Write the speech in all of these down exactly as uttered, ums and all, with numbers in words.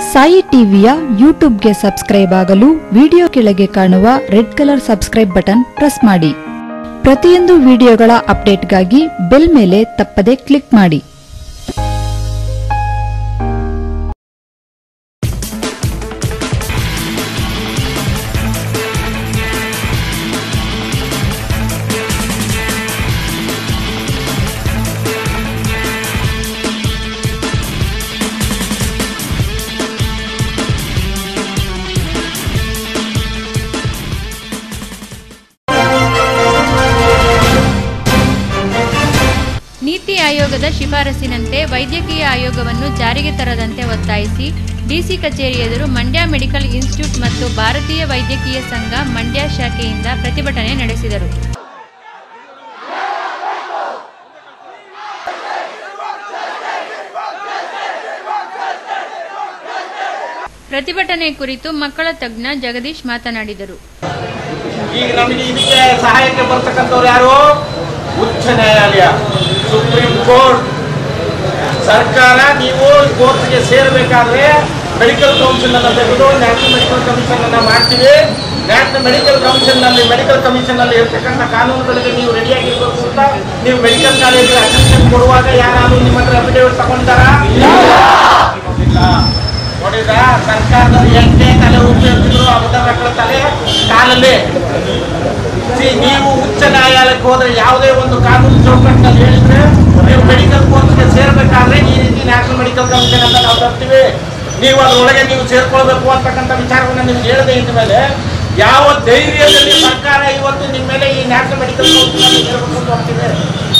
ಸಾಯಿ ಟಿವಿಯ ಯೂಟ್ಯೂಬ್ಗೆ ಸಬ್ಸ್ಕ್ರೈಬ್ ಆಗಲು ವಿಡಿಯೋ ಕೆಳಗೆ ಕಾಣುವ red colour subscribe button press ಮಾಡಿ. ಪ್ರತಿಯೊಂದು ವಿಡಿಯೋಗಳ ಅಪ್ಡೇಟ್ಗಾಗಿ ಬೆಲ್ ಮೇಲೆ ತಪ್ಪದೆ ಕ್ಲಿಕ್ ಮಾಡಿ. ನೀತಿ ಆಯೋಗದ ಶಿಫಾರಸಿನಂತೆ ವೈದ್ಯಕೀಯ ಆಯೋಗವನ್ನು ಜಾರಿಗೆ ತರದಂತೆ ಒತ್ತಾಯಿಸಿ ಡಿಸಿ ಕಚೇರಿ ಎದುರು ಮಂಡ್ಯ ಮೆಡಿಕಲ್ ಇನ್ಸ್ಟಿಟ್ಯೂಟ್ ಮತ್ತು ಭಾರತೀಯ ವೈದ್ಯಕೀಯ ಸಂಘ ಮಂಡ್ಯ ಶಾಖೆಯಿಂದ ಪ್ರತಿಭಟನೆ ನಡೆಸಿದರು. ಪ್ರತಿಭಟನೆ ಕುರಿತು ಮಕ್ಕಳ ತಜ್ಞ ಜಗದೀಶ್ ಮಾತನಾಡಿದರು. ಈಗ ನಮಗೆ ಇದಕ್ಕೆ ಸಹಾಯಕ್ಕೆ ಬರ್ತಕ್ಕಂಥವ್ರು ಯಾರು? ಉಚ್ಚ ನ್ಯಾಯಾಲಯ, ಸುಪ್ರೀಂ ಕೋರ್ಟ್, ಸರ್ಕಾರ. ನೀವು ಕೋರ್ಟ್ಗೆ ಸೇರಬೇಕಾದ್ರೆ ಮೆಡಿಕಲ್ ಕೌನ್ಸಿಲ್ ಅನ್ನ ತೆಗೆದು ನ್ಯಾಷನಲ್ ಮೆಡಿಕಲ್ ಕಮಿಷನ್ ಅನ್ನ ಮಾಡ್ತೀವಿ. ನ್ಯಾಷನಲ್ ಮೆಡಿಕಲ್ ಕಮಿಷನ್ ನಲ್ಲಿ ಮೆಡಿಕಲ್ ಕಮಿಷನ್ ನಲ್ಲಿ ಇರ್ತಕ್ಕಂಥ ಕಾನೂನುಗಳಿಗೆ ನೀವು ರೆಡಿಯಾಗಿರ್ಬೇಕು ಅಂತ ನೀವು ಮೆಡಿಕಲ್ ಕಾಲೇಜಿಗೆ ಅಡ್ಮಿಷನ್ ಕೊಡುವಾಗ ಯಾರಾದ್ರೂ ನಿಮ್ಮ ಹತ್ರ ಅಫಿಡೇವಿಟ್ ತಗೊಂತಾರ? ನೋಡಿದ್ರ ಸರ್ಕಾರದಲ್ಲಿ ಎಂಟನೇ ತಲೆ ಉಪಯೋಗಿಸಿದ್ರು ಅಬದ್ಧ ಮಕ್ಕಳ ತಲೆ ಕಾಲಲ್ಲಿ. ನೀವು ಉಚ್ಚ ನ್ಯಾಯಾಲಯಕ್ಕೆ ಹೋದ್ರೆ ಯಾವುದೇ ಒಂದು ಕಾನೂನು ಚೌಕಟ್ಟಿನಲ್ಲಿ ಹೇಳಿದ್ರೆ ನೀವು ಮೆಡಿಕಲ್ ಕೋರ್ಸ್ಗೆ ಸೇರ್ಬೇಕಾದ್ರೆ ಈ ರೀತಿ ನ್ಯಾಷನಲ್ ಮೆಡಿಕಲ್ ಕಮಿಷನ್ ಅಂತ ನಾವು ತರ್ತೀವಿ, ನೀವು ಅದರೊಳಗೆ ನೀವು ಸೇರ್ಕೊಳ್ಬೇಕು ಅಂತಕ್ಕಂಥ ವಿಚಾರವನ್ನು ನಿಮ್ಗೆ ಹೇಳದೆ ಇದ್ದ ಮೇಲೆ ಯಾವ ಧೈರ್ಯದಲ್ಲಿ ಸರ್ಕಾರ ಇವತ್ತು ನಿಮ್ಮ ಮೇಲೆ ಈ ನ್ಯಾಷನಲ್ ಮೆಡಿಕಲ್ ಕೌನ್ಸಿಲ್ ಸೇರ್ಬೇಕು ಹೋಗ್ತಿದೆ?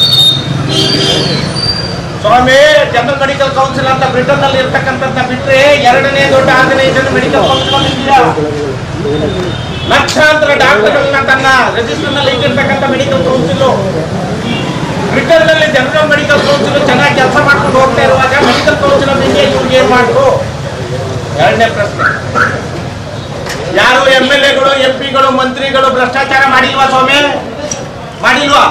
ಸ್ವಾಮಿ, ಜನರಲ್ ಮೆಡಿಕಲ್ ಕೌನ್ಸಿಲ್ ಅಂತ ಬ್ರಿಟನ್ ನಲ್ಲಿ ಇರ್ತಕ್ಕಂಥದ್ನ ಬಿಟ್ರೆ ಎರಡನೇ ದೊಡ್ಡ ಆರ್ಗನೈಸೇಷನ್ ಮೆಡಿಕಲ್ ಕೌನ್ಸಿಲ್ ಇದೆಯಾ? ಲಕ್ಷಾಂತರ ಡಾಕ್ಟರ್ಗಳನ್ನ ತನ್ನ ರಿಜಿಸ್ಟರ್ ನಲ್ಲಿ ಇಟ್ಟಿರ್ತಕ್ಕಂಥ ಮೆಡಿಕಲ್ ಕೌನ್ಸಿಲ್. ಬ್ರಿಟನ್ ನಲ್ಲಿ ಜನರಲ್ ಮೆಡಿಕಲ್ ಕೌನ್ಸಿಲ್ ಚೆನ್ನಾಗಿ ಕೆಲಸ ಮಾಡ್ಕೊಂಡು ಹೋಗ್ತಾ ಇರುವಾಗ ಮೆಡಿಕಲ್ ಕೌನ್ಸಿಲ್ ಆಫ್ ಇಂಡಿಯಾ ಇವ್ರಿಗೆ ಏನ್ ಮಾಡ್ರು? ಎರಡನೇ ಪ್ರಶ್ನೆ, ಯಾರು ಎಂ ಎಲ್ ಎಗಳು, ಎಂ ಪಿಗಳು, ಮಂತ್ರಿಗಳು ಭ್ರಷ್ಟಾಚಾರ ಮಾಡಿಲ್ವಾ ಸ್ವಾಮಿ? ಮಾಡಿಲ್ವಾ?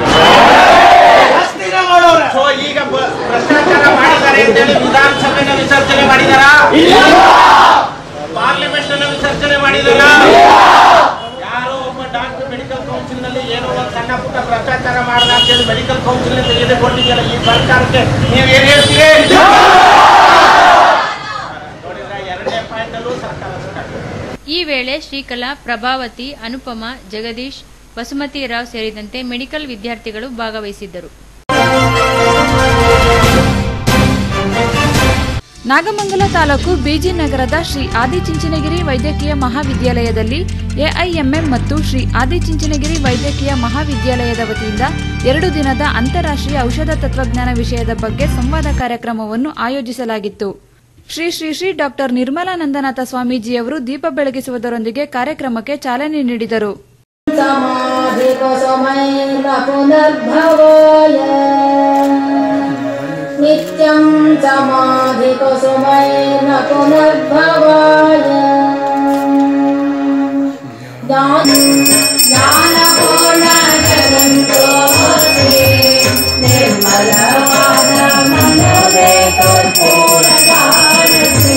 ಸೊ ಈಗ ಭ್ರಷ್ಟಾಚಾರ ಮಾಡಿದ್ದಾರೆ ಅಂತೇಳಿ ವಿಧಾನಸಭೆನ ವಿಸರ್ಜನೆ ಮಾಡಿದಾರ? ಪಾರ್ಲಿಮೆಂಟ್ ಅನ್ನ ವಿಸರ್ಜನೆ ಮಾಡಿದಾರ? ಯಾರೋ ಒಬ್ಬ ಡಾಕ್ಟರ್ ಮೆಡಿಕಲ್ ಕೌನ್ಸಿಲ್ ನಲ್ಲಿ ಏನೋ ಒಂದು ಸಣ್ಣ ಪುಟ್ಟ ಭ್ರಷ್ಟಾಚಾರ ಮಾಡಿದ ಅಂತೇಳಿ ಮೆಡಿಕಲ್ ಕೌನ್ಸಿಲ್ ತೆಗೆದುಕೊಂಡಿದ್ದೀರ ಈ ಸರ್ಕಾರಕ್ಕೆ ನೀವು ಏನ್ ಹೇಳ್ತೀರಿ? ನೋಡಿದ್ರ ಎರಡನೇ ಪಾಯಿಂಟ್ ಅಲ್ಲೂ ಸರ್ಕಾರ. ಈ ವೇಳೆ ಶ್ರೀಕಲಾ, ಪ್ರಭಾವತಿ, ಅನುಪಮ, ಜಗದೀಶ್, ವಸುಮತಿ ರಾವ್ ಸೇರಿದಂತೆ ಮೆಡಿಕಲ್ ವಿದ್ಯಾರ್ಥಿಗಳು ಭಾಗವಹಿಸಿದ್ದರು. ನಾಗಮಂಗಲ ತಾಲೂಕು ಬಿಜಿ ನಗರದ ಶ್ರೀ ಆದಿಚುಂಚನಗಿರಿ ವೈದ್ಯಕೀಯ ಮಹಾವಿದ್ಯಾಲಯದಲ್ಲಿ ಎಐಎಂಎಂ ಮತ್ತು ಶ್ರೀ ಆದಿಚುಂಚನಗಿರಿ ವೈದ್ಯಕೀಯ ಮಹಾವಿದ್ಯಾಲಯದ ವತಿಯಿಂದ ಎರಡು ದಿನದ ಅಂತಾರಾಷ್ಟ್ರೀಯ ಔಷಧ ತತ್ವಜ್ಞಾನ ವಿಷಯದ ಬಗ್ಗೆ ಸಂವಾದ ಕಾರ್ಯಕ್ರಮವನ್ನು ಆಯೋಜಿಸಲಾಗಿತ್ತು. ಶ್ರೀ ಶ್ರೀ ಶ್ರೀ ಡಾಕ್ಟರ್ ನಿರ್ಮಲಾನಂದನಾಥ ಸ್ವಾಮೀಜಿಯವರು ದೀಪ ಬೆಳಗಿಸುವುದರೊಂದಿಗೆ ಕಾರ್ಯಕ್ರಮಕ್ಕೆ ಚಾಲನೆ ನೀಡಿದರು. ನಿತ್ಯಂ ಸಮಾಧಿ ಕುಸುಮೈನ ಪುನರ್ಭವಾಯ ಜ್ಞಾನಪೂರ್ಣ ಜಗಂತೋತಿ ನಿರ್ಮಲವಾದ ಮನವೇ ಕರ್ಪೂರ ಗಾನಸಿ.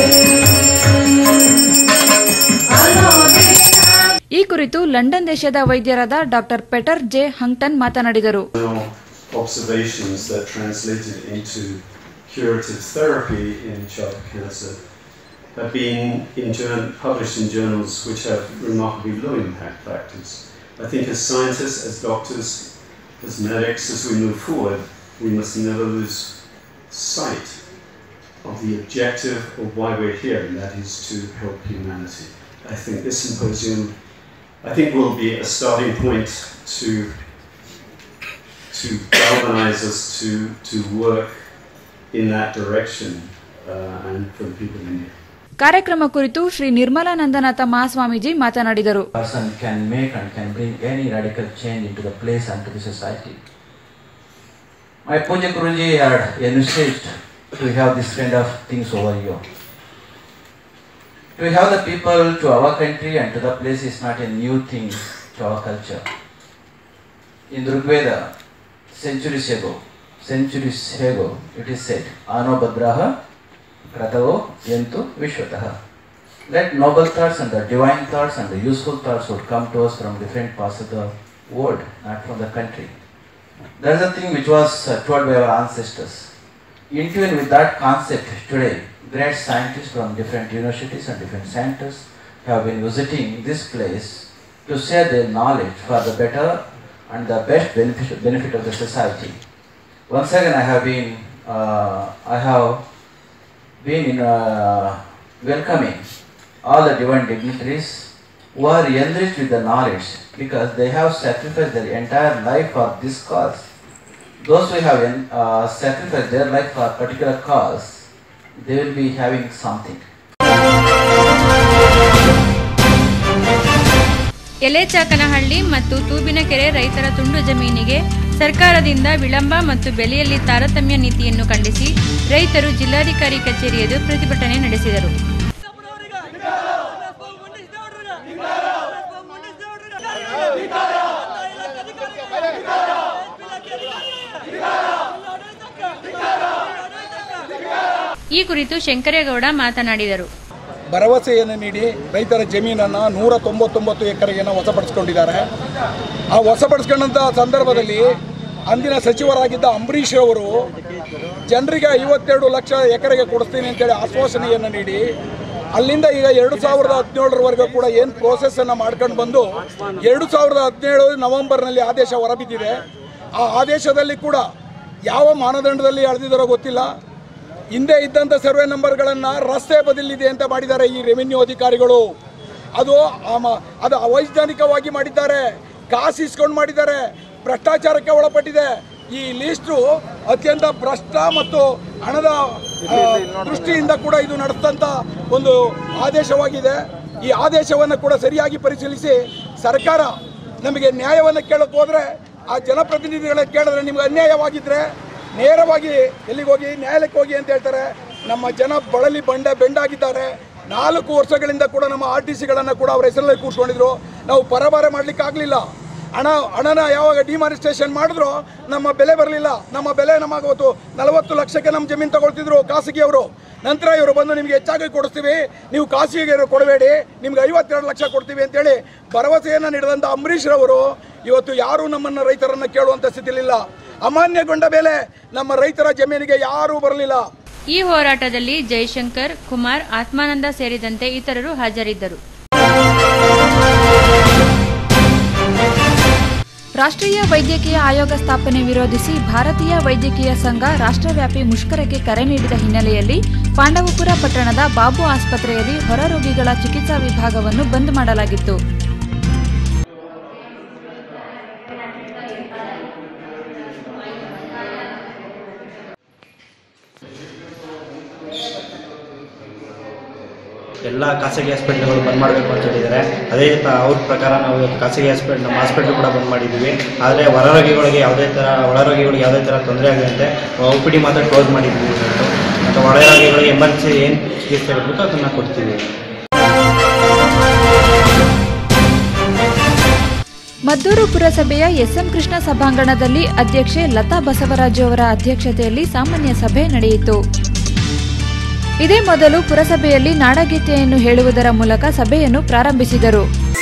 ಈ ಕುರಿತು ಲಂಡನ್ ದೇಶದ ವೈದ್ಯರಾದ ಡಾಕ್ಟರ್ ಪೆಟರ್ ಜೆ ಹಂಗ್ಟನ್ ಮಾತನಾಡಿದರು. Observations that translated into curative therapy in child cancer have been in journal, published in journals which have remarkably low impact factors. I think as scientists, as doctors, as medics, as we move forward, we must never lose sight of the objective of why we're here, and that is to help humanity. I think this symposium, I think, will be a starting point to to galvanize us to to work in that direction uh, and for the people in India. ಕಾರ್ಯಕ್ರಮ ಕುರಿತು ಶ್ರೀ ನಿರ್ಮಲಾನಂದನಾಥ ಮಹಾಸ್ವಾಮೀಜಿ ಮಾತನಾಡಿದರು. Person can make and can bring any radical change into the place and to the society. My Puja Guruji had envisaged to have this kind of things over here. To have the people to our country and to the place is not a new thing to our culture. In Rigveda, centuries ago, centuries ago, it is said, Ano Badraha Kratavo Yantu Vishwataha. Let noble thoughts and the divine thoughts and the useful thoughts would come to us from different parts of the world, not from the country. That is a thing which was uh, told by our ancestors. In tune with that concept today, great scientists from different universities and different centers have been visiting this place to share their knowledge for the better and the best benefit, benefit of the society. Once again, I have been, uh, I have been in uh, welcoming all the divine dignitaries who are enriched with the knowledge because they have sacrificed their entire life for this cause. Those who have uh, sacrificed their life for a particular cause, they will be having something. ಎಲೆಚಾಕನಹಳ್ಳಿ ಮತ್ತು ತೂಬಿನಕೆರೆ ರೈತರ ತುಂಡು ಜಮೀನಿಗೆ ಸರ್ಕಾರದಿಂದ ವಿಳಂಬ ಮತ್ತು ಬೆಲೆಯಲ್ಲಿ ತಾರತಮ್ಯ ನೀತಿಯನ್ನು ಖಂಡಿಸಿ ರೈತರು ಜಿಲ್ಲಾಧಿಕಾರಿ ಕಚೇರಿ ಎದುರು ಪ್ರತಿಭಟನೆ ನಡೆಸಿದರು. ಈ ಕುರಿತು ಶಂಕರೇಗೌಡ ಮಾತನಾಡಿದರು. ಭರವಸೆಯನ್ನು ನೀಡಿ ರೈತರ ಜಮೀನನ್ನು ನೂರ ತೊಂಬತ್ತೊಂಬತ್ತು ಎಕರೆಯನ್ನು ವಶಪಡಿಸಿಕೊಂಡಿದ್ದಾರೆ. ಆ ವಶಪಡಿಸ್ಕೊಂಡಂಥ ಸಂದರ್ಭದಲ್ಲಿ ಅಂದಿನ ಸಚಿವರಾಗಿದ್ದ ಅಂಬರೀಷ್ ಅವರು ಜನರಿಗೆ ಐವತ್ತೆರಡು ಲಕ್ಷ ಎಕರೆಗೆ ಕೊಡಿಸ್ತೀನಿ ಅಂತೇಳಿ ಆಶ್ವಾಸನೆಯನ್ನು ನೀಡಿ ಅಲ್ಲಿಂದ ಈಗ ಎರಡು ಸಾವಿರದ ಹದಿನೇಳರವರೆಗೂ ಕೂಡ ಏನು ಪ್ರೋಸೆಸ್ಸನ್ನು ಮಾಡ್ಕೊಂಡು ಬಂದು ಎರಡು ಸಾವಿರದ ಹದಿನೇಳು ನವೆಂಬರ್ನಲ್ಲಿ ಆದೇಶ ಹೊರಬಿದ್ದಿದೆ. ಆ ಆದೇಶದಲ್ಲಿ ಕೂಡ ಯಾವ ಮಾನದಂಡದಲ್ಲಿ ಅಳೆದಿದ್ದಾರೋ ಗೊತ್ತಿಲ್ಲ. ಹಿಂದೆ ಇದ್ದಂಥ ಸರ್ವೆ ನಂಬರ್ಗಳನ್ನು ರಸ್ತೆ ಬದಲಿದೆ ಅಂತ ಮಾಡಿದ್ದಾರೆ ಈ ರೆವಿನ್ಯೂ ಅಧಿಕಾರಿಗಳು. ಅದು ಅದು ಅವೈಜ್ಞಾನಿಕವಾಗಿ ಮಾಡಿದ್ದಾರೆ, ಕಾಸು ಇಸ್ಕೊಂಡು ಮಾಡಿದ್ದಾರೆ, ಭ್ರಷ್ಟಾಚಾರಕ್ಕೆ ಒಳಪಟ್ಟಿದೆ. ಈ ಲೀಸ್ಟು ಅತ್ಯಂತ ಭ್ರಷ್ಟ ಮತ್ತು ಹಣದ ದೃಷ್ಟಿಯಿಂದ ಕೂಡ ಇದು ನಡೆಸಿದಂಥ ಒಂದು ಆದೇಶವಾಗಿದೆ. ಈ ಆದೇಶವನ್ನು ಕೂಡ ಸರಿಯಾಗಿ ಪರಿಶೀಲಿಸಿ ಸರ್ಕಾರ ನಮಗೆ ನ್ಯಾಯವನ್ನು ಕೇಳಕ್ಕೆ ಹೋದರೆ, ಆ ಜನಪ್ರತಿನಿಧಿಗಳನ್ನ ಕೇಳಿದ್ರೆ ನಿಮ್ಗೆ ಅನ್ಯಾಯವಾಗಿದ್ದರೆ ನೇರವಾಗಿ ಎಲ್ಲಿಗೆ ಹೋಗಿ ನ್ಯಾಯಾಲಯಕ್ಕೆ ಹೋಗಿ ಅಂತ ಹೇಳ್ತಾರೆ. ನಮ್ಮ ಜನ ಬಳಲಿ ಬಂಡೆ ಬೆಂಡಾಗಿದ್ದಾರೆ. ನಾಲ್ಕು ವರ್ಷಗಳಿಂದ ಕೂಡ ನಮ್ಮ ಆರ್ ಟಿ ಸಿಗಳನ್ನು ಕೂಡ ಅವರ ಹೆಸರಲ್ಲಿ ಕೂರಿಸ್ಕೊಂಡಿದ್ರು. ನಾವು ಪರಭಾರ ಮಾಡಲಿಕ್ಕೆ ಆಗಲಿಲ್ಲ. ಹಣ ಹಣನ ಯಾವಾಗ ಡಿಮಾನಿಸ್ಟ್ರೇಷನ್ ಮಾಡಿದ್ರು ನಮ್ಮ ಬೆಲೆ ಬರಲಿಲ್ಲ. ನಮ್ಮ ಬೆಲೆ ನಮಗೆ ಅವತ್ತು ನಲವತ್ತು ಲಕ್ಷಕ್ಕೆ ನಮ್ಮ ಜಮೀನು ತಗೊಳ್ತಿದ್ರು ಖಾಸಗಿಯವರು. ನಂತರ ಇವರು ಬಂದು ನಿಮಗೆ ಹೆಚ್ಚಾಗಿ ಕೊಡಿಸ್ತೀವಿ, ನೀವು ಖಾಸಗಿಗೆ ಕೊಡಬೇಡಿ, ನಿಮ್ಗೆ ಐವತ್ತೆರಡು ಲಕ್ಷ ಕೊಡ್ತೀವಿ ಅಂತೇಳಿ ಭರವಸೆಯನ್ನು ನೀಡಿದಂಥ ಅಂಬರೀಷ್ ರವರು ಇವತ್ತು ಯಾರೂ ನಮ್ಮನ್ನು ರೈತರನ್ನು ಕೇಳುವಂಥ ಸ್ಥಿತಿಲಿಲ್ಲ. ಅಮಾನ್ಯಗೊಂಡ ಬೆಲೆ ನಮ್ಮ ರೈತರ ಜಮೀನಿಗೆ ಯಾರೂ ಬರಲಿಲ್ಲ. ಈ ಹೋರಾಟದಲ್ಲಿ ಜಯಶಂಕರ್, ಕುಮಾರ್, ಆತ್ಮಾನಂದ ಸೇರಿದಂತೆ ಇತರರು ಹಾಜರಿದ್ದರು. ರಾಷ್ಟ್ರೀಯ ವೈದ್ಯಕೀಯ ಆಯೋಗ ಸ್ಥಾಪನೆ ವಿರೋಧಿಸಿ ಭಾರತೀಯ ವೈದ್ಯಕೀಯ ಸಂಘ ರಾಷ್ಟ್ರವ್ಯಾಪಿ ಮುಷ್ಕರಕ್ಕೆ ಕರೆ ನೀಡಿದ ಹಿನ್ನೆಲೆಯಲ್ಲಿ ಪಾಂಡವಪುರ ಪಟ್ಟಣದ ಬಾಬು ಆಸ್ಪತ್ರೆಯಲ್ಲಿ ಹೊರ ರೋಗಿಗಳ ಚಿಕಿತ್ಸಾ ವಿಭಾಗವನ್ನು ಬಂದ್ ಮಾಡಲಾಗಿತ್ತು. ಎಲ್ಲ ಖಾಸಗಿ ಹಾಸ್ಪಿಟ್ಲ್ಗಳು ಬಂದ್ ಮಾಡಬೇಕು ಅಂತ ಹೇಳಿದ್ದಾರೆ. ಅದೇ ಅವ್ರ ಪ್ರಕಾರ ನಾವು ಇವತ್ತು ಖಾಸಗಿ ಹಾಸ್ಪಿಟ್ಲ್ ನಮ್ಮ ಹಾಸ್ಪಿಟ್ಲ್ ಕೂಡ ಬಂದ್ ಮಾಡಿದ್ದೀವಿ. ಆದರೆ ಹೊರರೋಗಿಗಳಿಗೆ ಯಾವುದೇ ಥರ ಒಳರೋಗಿಗಳಿಗೆ ಯಾವುದೇ ಥರ ತೊಂದರೆ ಆಗದಂತೆ ಒ ಪಿ ಡಿ ಮಾತ್ರ ಕ್ಲೋಸ್ ಮಾಡಿದ್ದೀವಿ ಇವತ್ತು. ಮತ್ತು ಒಳರೋಗಿಗಳಿಗೆ ಎಮರ್ಜೆನ್ಸಿ ಏನು ಚಿಕಿತ್ಸೆ ಇರಬೇಕು ಅದನ್ನು ಕೊಡ್ತೀವಿ. ಮದ್ದೂರು ಪುರಸಭೆಯ ಎಸ್ಎಂ ಕೃಷ್ಣ ಸಭಾಂಗಣದಲ್ಲಿ ಅಧ್ಯಕ್ಷೆ ಲತಾ ಬಸವರಾಜು ಅವರ ಅಧ್ಯಕ್ಷತೆಯಲ್ಲಿ ಸಾಮಾನ್ಯ ಸಭೆ ನಡೆಯಿತು. ಇದೇ ಮೊದಲು ಪುರಸಭೆಯಲ್ಲಿ ನಾಡಗೀತೆಯನ್ನು ಹೇಳುವುದರ ಮೂಲಕ ಸಭೆಯನ್ನು ಪ್ರಾರಂಭಿಸಿದರು.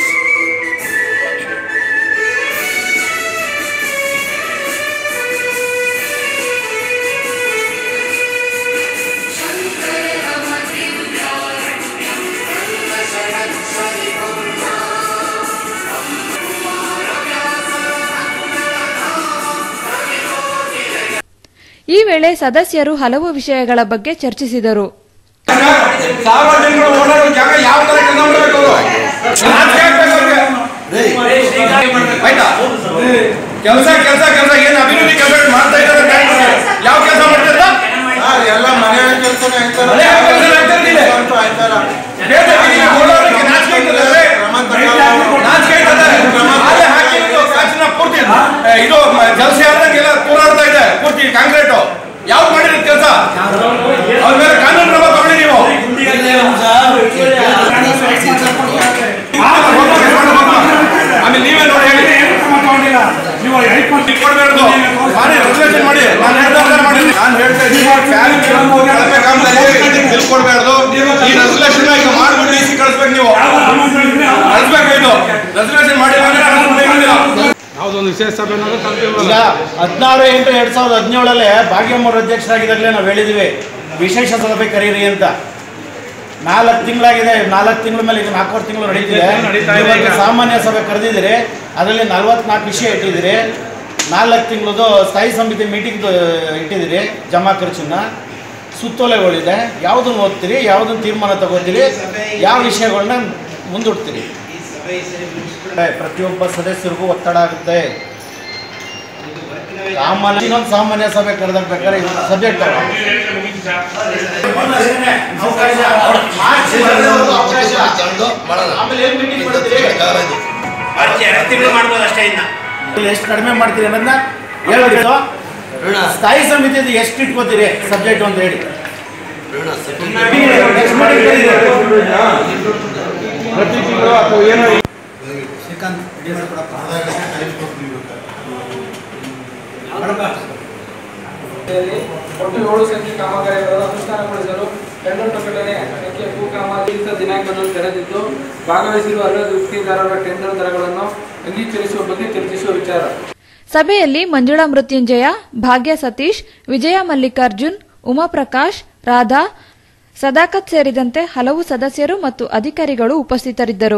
ಈ ವೇಳೆ ಸದಸ್ಯರು ಹಲವು ವಿಷಯಗಳ ಬಗ್ಗೆ ಚರ್ಚಿಸಿದರು. ಸಾರ್ವಜನಿಕರು ಓಡಾಡೋ ಜಾಗ ಯಾವ ತರ ಕೆಲಸ ಮಾಡಬೇಕು, ಕೆಲಸ ಕೆಲಸ ಕೆಲಸ ಏನು ಅಭಿವೃದ್ಧಿ ಕೆಲಸ ಮಾಡ್ತಾ ಇದ್ದಾರೆ, ಯಾವ ಕೆಲಸ ಮಾಡ್ತಿಲ್ಲ ಎಲ್ಲ ಮನೆ ಕೆಲಸನೇ ಪೂರ್ತಿ ಇದು ಜಲಸೆ ಆದಂಗೆಲ್ಲ ತೂರಾಡ್ತಾ ಇದೆ, ಪೂರ್ತಿ ಕಾಂಕ್ರೀಟು ಯಾವ್ದು ಮಾಡಿರೋ ಕೆಲಸ ಅವ್ರ ಮೇಲೆ ಕಾನೂನು ಕ್ರಮ ತಗೊಳ್ಳಿ. ನೀವು ಆಮೇಲೆ ನೀವೇ ನೋಡಿ ಹೇಳಿ ಕೊಡಬೇಡ್ದು ಮಾಡಿ ರೆಗ್ಯುಲೇಷನ್ ಮಾಡಿ ನಾನು ಹೇಳ್ತಾ ಮಾಡಿ ನಾನು ಹೇಳ್ತಾ ತಿಳ್ಕೊಡ್ಬಾರ್ದು. ಈ ರೆಸಲ್ಯೂಷನ್ ಈಗ ಮಾಡ್ಬಿಟ್ಟು ಡಿ ಸಿ ಕಳಿಸ್ಬೇಕು, ನೀವು ಕಳಿಸ್ಬೇಕಾಯ್ತು. ರೆಸಲ್ಯೂಷನ್ ಮಾಡಿಲ್ಲ ಯಾವುದೊಂದು ವಿಶೇಷ ಸಭೆ ಈಗ ಹದಿನಾರು ಎಂಟು ಎರಡ್ ಸಾವಿರದ ಹದಿನೇಳಲ್ಲೇ ಭಾಗ್ಯಮ್ಮವ್ರ ಅಧ್ಯಕ್ಷರಾಗಿದ್ದಾಗಲೇ ನಾವು ಹೇಳಿದ್ವಿ ವಿಶೇಷ ಸಭೆ ಕರೀರಿ ಅಂತ. ನಾಲ್ಕು ತಿಂಗಳಾಗಿದೆ, ನಾಲ್ಕು ತಿಂಗಳ ಮೇಲೆ ಈಗ ನಾಲ್ಕೂವರೆ ತಿಂಗಳು ನಡೀತಿದೆ. ಸಾಮಾನ್ಯ ಸಭೆ ಕರೆದಿದ್ದೀರಿ, ಅದರಲ್ಲಿ ನಲ್ವತ್ನಾಲ್ಕು ವಿಷಯ ಇಟ್ಟಿದ್ದೀರಿ. ನಾಲ್ಕು ತಿಂಗಳದು ಸ್ಥಾಯಿ ಸಮಿತಿ ಮೀಟಿಂಗ್ ಇಟ್ಟಿದ್ದೀರಿ. ಜಮಾ ಖರ್ಚನ್ನ ಸುತ್ತೋಲೆಗಳಿದೆ, ಯಾವುದನ್ನು ಓದ್ತೀರಿ, ಯಾವುದನ್ನು ತೀರ್ಮಾನ ತಗೋತೀರಿ, ಯಾವ ವಿಷಯಗಳನ್ನ ಮುಂದೂಡ್ತೀರಿ. ಪ್ರತಿಯೊಬ್ಬ ಸದಸ್ಯರಿಗೂ ಒತ್ತಡ ಆಗುತ್ತೆ. ಸಾಮಾನ್ಯ ಇನ್ನೊಂದು ಸಾಮಾನ್ಯ ಸಭೆ ಕರೆದಾಗ ಬೇಕಾದ್ರೆ ಸಬ್ಜೆಕ್ಟ್ ಎಷ್ಟು ಕಡಿಮೆ ಮಾಡ್ತೀರಿ ಅನ್ನೋದನ್ನ ಹೇಳ್ಬಿಟ್ಟು ಸ್ಥಾಯಿ ಸಮಿತಿ ಎಷ್ಟು ಇಟ್ಕೋತೀರಿ ಸಬ್ಜೆಕ್ಟ್ ಅಂತ ಹೇಳಿ ಪ್ರತಿ ತಿಂಗಳು ಅಥವಾ ಏನೋ ಒಟ್ಟು ಏಳು ಸಂಖ್ಯೆ ಕಾಮಗಾರಿಗಳನ್ನು ಅನುಷ್ಠಾನಗೊಳಿಸಲು ಟೆಂಡರ್ ಪ್ರಕಟಣೆ ಸಂಖ್ಯೆ ಭೂ ಕಾಮಗಾರಿ ದಿನಾಂಕವನ್ನು ತೆರೆದಿದ್ದು ಭಾಗವಹಿಸಿರುವ ಅರ್ಹ ಗುತ್ತಿಗೆದಾರರ ಟೆಂಡರ್ ದರಗಳನ್ನು ಅಂಗೀಕರಿಸುವ ಬಗ್ಗೆ ಚರ್ಚಿಸುವ ವಿಚಾರ. ಸಭೆಯಲ್ಲಿ ಮಂಜುಳಾ ಮೃತ್ಯುಂಜಯ, ಭಾಗ್ಯ ಸತೀಶ್, ವಿಜಯ ಮಲ್ಲಿಕಾರ್ಜುನ್, ಉಮಾಪ್ರಕಾಶ್, ರಾಧಾ, ಸದಾಕತ್ ಸೇರಿದಂತೆ ಹಲವು ಸದಸ್ಯರು ಮತ್ತು ಅಧಿಕಾರಿಗಳು ಉಪಸ್ಥಿತರಿದ್ದರು.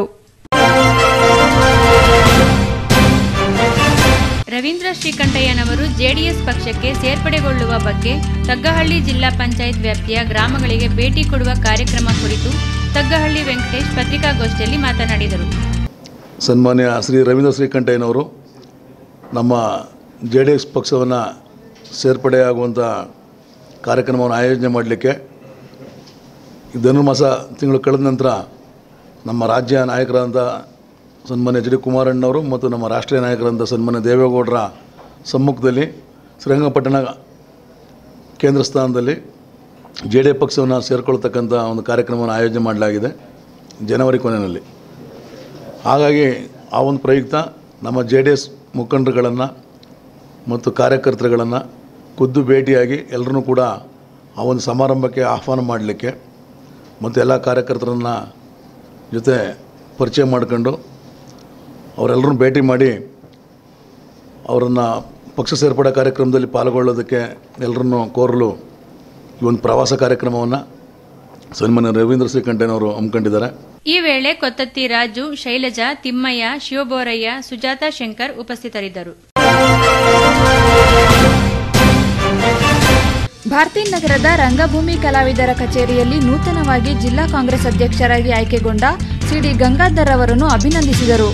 ರವೀಂದ್ರ ಶ್ರೀಕಂಠಯ್ಯನವರು ಜೆಡಿಎಸ್ ಪಕ್ಷಕ್ಕೆ ಸೇರ್ಪಡೆಗೊಳ್ಳುವ ಬಗ್ಗೆ ತಗ್ಗಹಳ್ಳಿ ಜಿಲ್ಲಾ ಪಂಚಾಯತ್ ವ್ಯಾಪ್ತಿಯ ಗ್ರಾಮಗಳಿಗೆ ಭೇಟಿ ಕೊಡುವ ಕಾರ್ಯಕ್ರಮ ಕುರಿತು ತಗ್ಗಹಳ್ಳಿ ವೆಂಕಟೇಶ್ ಪತ್ರಿಕಾಗೋಷ್ಠಿಯಲ್ಲಿ ಮಾತನಾಡಿದರು. ಸನ್ಮಾನ್ಯ ಶ್ರೀ ರವೀಂದ್ರ ಶ್ರೀಕಂಠಯ್ಯನವರು ನಮ್ಮ ಜೆ ಡಿ ಎಸ್ ಪಕ್ಷವನ್ನು ಸೇರ್ಪಡೆಯಾಗುವಂಥ ಕಾರ್ಯಕ್ರಮವನ್ನು ಆಯೋಜನೆ ಮಾಡಲಿಕ್ಕೆ ಧನುರ್ಮಾಸ ತಿಂಗಳು ಕಳೆದ ನಂತರ ನಮ್ಮ ರಾಜ್ಯ ನಾಯಕರಾದಂಥ ಸನ್ಮಾನ್ಯ ಎಚ್ ಡಿ ಕುಮಾರಣ್ಣವರು ಮತ್ತು ನಮ್ಮ ರಾಷ್ಟ್ರೀಯ ನಾಯಕರಾದಂಥ ಸನ್ಮಾನ್ಯ ದೇವೇಗೌಡರ ಸಮ್ಮುಖದಲ್ಲಿ ಶ್ರೀರಂಗಪಟ್ಟಣ ಕೇಂದ್ರ ಸ್ಥಾನದಲ್ಲಿ ಜೆ ಡಿ ಎಸ್ ಪಕ್ಷವನ್ನು ಸೇರಿಕೊಳ್ತಕ್ಕಂಥ ಒಂದು ಕಾರ್ಯಕ್ರಮವನ್ನು ಆಯೋಜನೆ ಮಾಡಲಾಗಿದೆ ಜನವರಿ ಕೊನೆಯಲ್ಲಿ. ಹಾಗಾಗಿ ಆ ಒಂದು ಪ್ರಯುಕ್ತ ನಮ್ಮ ಜೆ ಡಿ ಎಸ್ ಮುಖಂಡರುಗಳನ್ನು ಮತ್ತು ಕಾರ್ಯಕರ್ತರುಗಳನ್ನು ಖುದ್ದು ಭೇಟಿಯಾಗಿ ಎಲ್ಲರೂ ಕೂಡ ಆ ಒಂದು ಸಮಾರಂಭಕ್ಕೆ ಆಹ್ವಾನ ಮಾಡಲಿಕ್ಕೆ ಮತ್ತು ಎಲ್ಲ ಕಾರ್ಯಕರ್ತರನ್ನ ಜೊತೆ ಪರಿಚಯ ಮಾಡ್ಕೊಂಡು ಅವರೆಲ್ಲರೂ ಭೇಟಿ ಮಾಡಿ ಅವರನ್ನು ಪಕ್ಷ ಸೇರ್ಪಡೆ ಕಾರ್ಯಕ್ರಮದಲ್ಲಿ ಪಾಲ್ಗೊಳ್ಳೋದಕ್ಕೆ ಎಲ್ಲರನ್ನೂ ಕೋರಲು ಈ ಒಂದು ಪ್ರವಾಸ ಕಾರ್ಯಕ್ರಮವನ್ನು ಸನ್ಮಾನ್ಯ ರವೀಂದ್ರ ಶ್ರೀಕಂಠಯ್ಯನವರು ಹಮ್ಮಿಕೊಂಡಿದ್ದಾರೆ. ಈ ವೇಳೆ ಕೊತ್ತತ್ತಿ ರಾಜು, ಶೈಲಜಾ, ತಿಮ್ಮಯ್ಯ, ಶಿವಬೋರಯ್ಯ, ಸುಜಾತಾ ಶಂಕರ್ ಉಪಸ್ಥಿತರಿದ್ದರು. ಭಾರತೀ ನಗರದ ರಂಗಭೂಮಿ ಕಲಾವಿದರ ಕಚೇರಿಯಲ್ಲಿ ನೂತನವಾಗಿ ಜಿಲ್ಲಾ ಕಾಂಗ್ರೆಸ್ ಅಧ್ಯಕ್ಷರಾಗಿ ಆಯ್ಕೆಗೊಂಡ ಸಿಡಿ ಗಂಗಾಧರ್ ಅವರನ್ನು ಅಭಿನಂದಿಸಿದರು.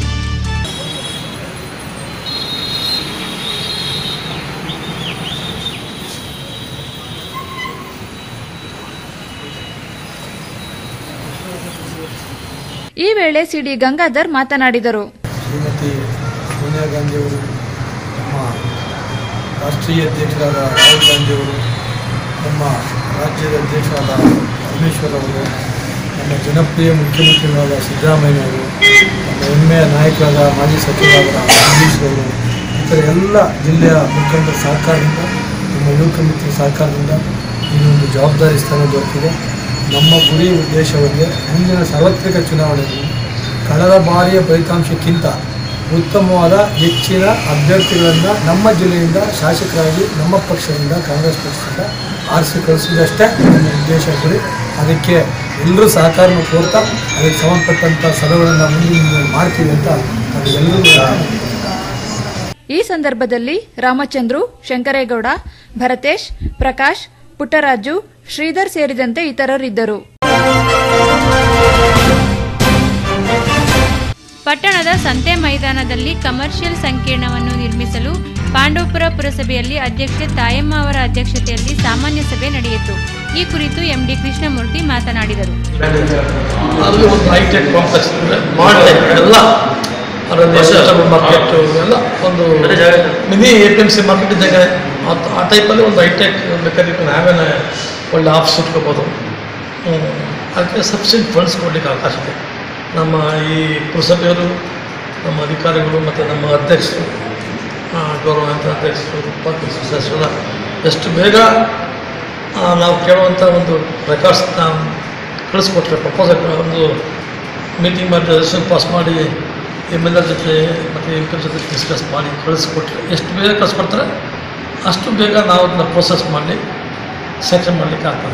ಈ ವೇಳೆ ಸಿಡಿ ಗಂಗಾಧರ್ ಮಾತನಾಡಿದರು. ಶ್ರೀಮತಿ ಸೋನಿಯಾ ಗಾಂಧಿಯವರು, ನಮ್ಮ ರಾಷ್ಟ್ರೀಯ ಅಧ್ಯಕ್ಷರಾದ ರಾಹುಲ್ ಗಾಂಧಿಯವರು, ನಮ್ಮ ರಾಜ್ಯದ ಅಧ್ಯಕ್ಷರಾದ ಪರಮೇಶ್ವರ್ ಅವರು, ನಮ್ಮ ಜನಪ್ರಿಯ ಮುಖ್ಯಮಂತ್ರಿಗಳಾದ ಸಿದ್ದರಾಮಯ್ಯವರು, ನಮ್ಮ ಹೆಮ್ಮೆಯ ನಾಯಕರಾದ ಮಾಜಿ ಸಚಿವರಾದ ಅಂಬರೀಶ್ ಅವರು, ಇತರ ಎಲ್ಲ ಜಿಲ್ಲೆಯ ಮುಖಂಡರ ಸಹಕಾರದಿಂದ, ನಮ್ಮ ಯುವ ಮಿತ್ರ ಸಹಕಾರದಿಂದ ಈ ಒಂದು ಜವಾಬ್ದಾರಿ ಸ್ಥಾನ ದೊರಕಿದೆ. ನಮ್ಮ ಗುರಿ ಉದ್ದೇಶವೊಂದೇ, ಮುಂದಿನ ಸಾರ್ವತ್ರಿಕ ಚುನಾವಣೆಯಲ್ಲಿ ಕಳೆದ ಬಾರಿಯ ಫಲಿತಾಂಶಕ್ಕಿಂತ ಉತ್ತಮವಾದ ಹೆಚ್ಚಿನ ಅಭ್ಯರ್ಥಿಗಳನ್ನು ನಮ್ಮ ಜಿಲ್ಲೆಯಿಂದ ಶಾಸಕರಾಗಿ ನಮ್ಮ ಪಕ್ಷದಿಂದ ಕಾಂಗ್ರೆಸ್ ಪಕ್ಷದಿಂದ ಆರಿಸಿ ಕಳಿಸೋದಷ್ಟೇ ನಮ್ಮ ಉದ್ದೇಶ ಗುರಿ. ಅದಕ್ಕೆ ಎಲ್ಲರೂ ಸಹಕಾರವನ್ನು ಕೋರ್ತಾ ಅದಕ್ಕೆ ಸಂಬಂಧಪಟ್ಟಂಥ ಸಭೆಗಳನ್ನು ಮುಂದಿನ ಮಾಡ್ತೀವಿ ಅಂತ ಅದೆಲ್ಲರೂ. ಈ ಸಂದರ್ಭದಲ್ಲಿ ರಾಮಚಂದ್ರು, ಶಂಕರೇಗೌಡ, ಭರತೇಶ್, ಪ್ರಕಾಶ್, ಪುಟ್ಟರಾಜು, ಶ್ರೀಧರ್ ಸೇರಿದಂತೆ ಇತರರಿದ್ದರು. ಪಟ್ಟಣದ ಸಂತೆ ಮೈದಾನದಲ್ಲಿ ಕಮರ್ಷಿಯಲ್ ಸಂಕೀರ್ಣವನ್ನು ನಿರ್ಮಿಸಲು ಪಾಂಡವಪುರ ಪುರಸಭೆಯಲ್ಲಿ ಅಧ್ಯಕ್ಷೆ ತಾಯಮ್ಮ ಅವರ ಅಧ್ಯಕ್ಷತೆಯಲ್ಲಿ ಸಾಮಾನ್ಯ ಸಭೆ ನಡೆಯಿತು. ಈ ಕುರಿತು ಎಂಡಿ ಕೃಷ್ಣಮೂರ್ತಿ ಮಾತನಾಡಿದರು. ಅಲ್ಲಿ ಒಂದು ಹೈಟೆಕ್ ಕಾಂಪ್ಲೆಕ್ಸ್ ಎಲ್ಲ ಮಾರ್ಕೆಟ್ ಎಲ್ಲ ಒಂದು mini A P M C market ಇದ್ದಾಗ ಆ ಟೈಪಲ್ಲಿ ಒಂದು ಹೈಟೆಕ್ ಬೇಕಾದ್ರೆ ನಾವೇನ ಒಳ್ಳೆ ಆಫೀಸ್ ಇಟ್ಕೋಬೋದು. ಅದಕ್ಕೆ ಸಬ್ಸಿಡಿ ಫಂಡ್ಸ್ ಕೊಡಲಿಕ್ಕೆ ಅವಕಾಶ ಇದೆ. ನಮ್ಮ ಈ ಪುರಸಭೆಯವರು, ನಮ್ಮ ಅಧಿಕಾರಿಗಳು ಮತ್ತು ನಮ್ಮ ಅಧ್ಯಕ್ಷರು, ಗೌರವಾನ್ವಿತ ಅಧ್ಯಕ್ಷರು, ಉಪಾಧ್ಯಕ್ಷರು, ಸದಸ್ಯರ ಎಷ್ಟು ಬೇಗ ನಾವು ಕೇಳುವಂಥ ಒಂದು ರೆಕಾರ್ಡ್ಸ್ನ ಕಳಿಸ್ಕೊಟ್ರೆ ಪ್ರಪೋಸಲ್ ಒಂದು ಮೀಟಿಂಗ್ ಮಾಡಿ ರೆಸಲ್ಯೂಷನ್ ಪಾಸ್ ಮಾಡಿ ಎಮ್ ಎಲ್ ಎರ್ ಜೊತೆ ಮತ್ತು ಎಂ ಪಿ ಜೊತೆ ಡಿಸ್ಕಸ್ ಮಾಡಿ ಕಳಿಸ್ಕೊಟ್ರೆ ಎಷ್ಟು ಬೇಗ ಕಳಿಸ್ಕೊಡ್ತಾರೆ ಅಷ್ಟು ಬೇಗ ನಾವು ಅದನ್ನ ಪ್ರೋಸೆಸ್ ಮಾಡಿ ಸ್ಯಾಂಕ್ಷನ್ ಮಾಡಲಿಕ್ಕೆ ಆಗ್ತದೆ.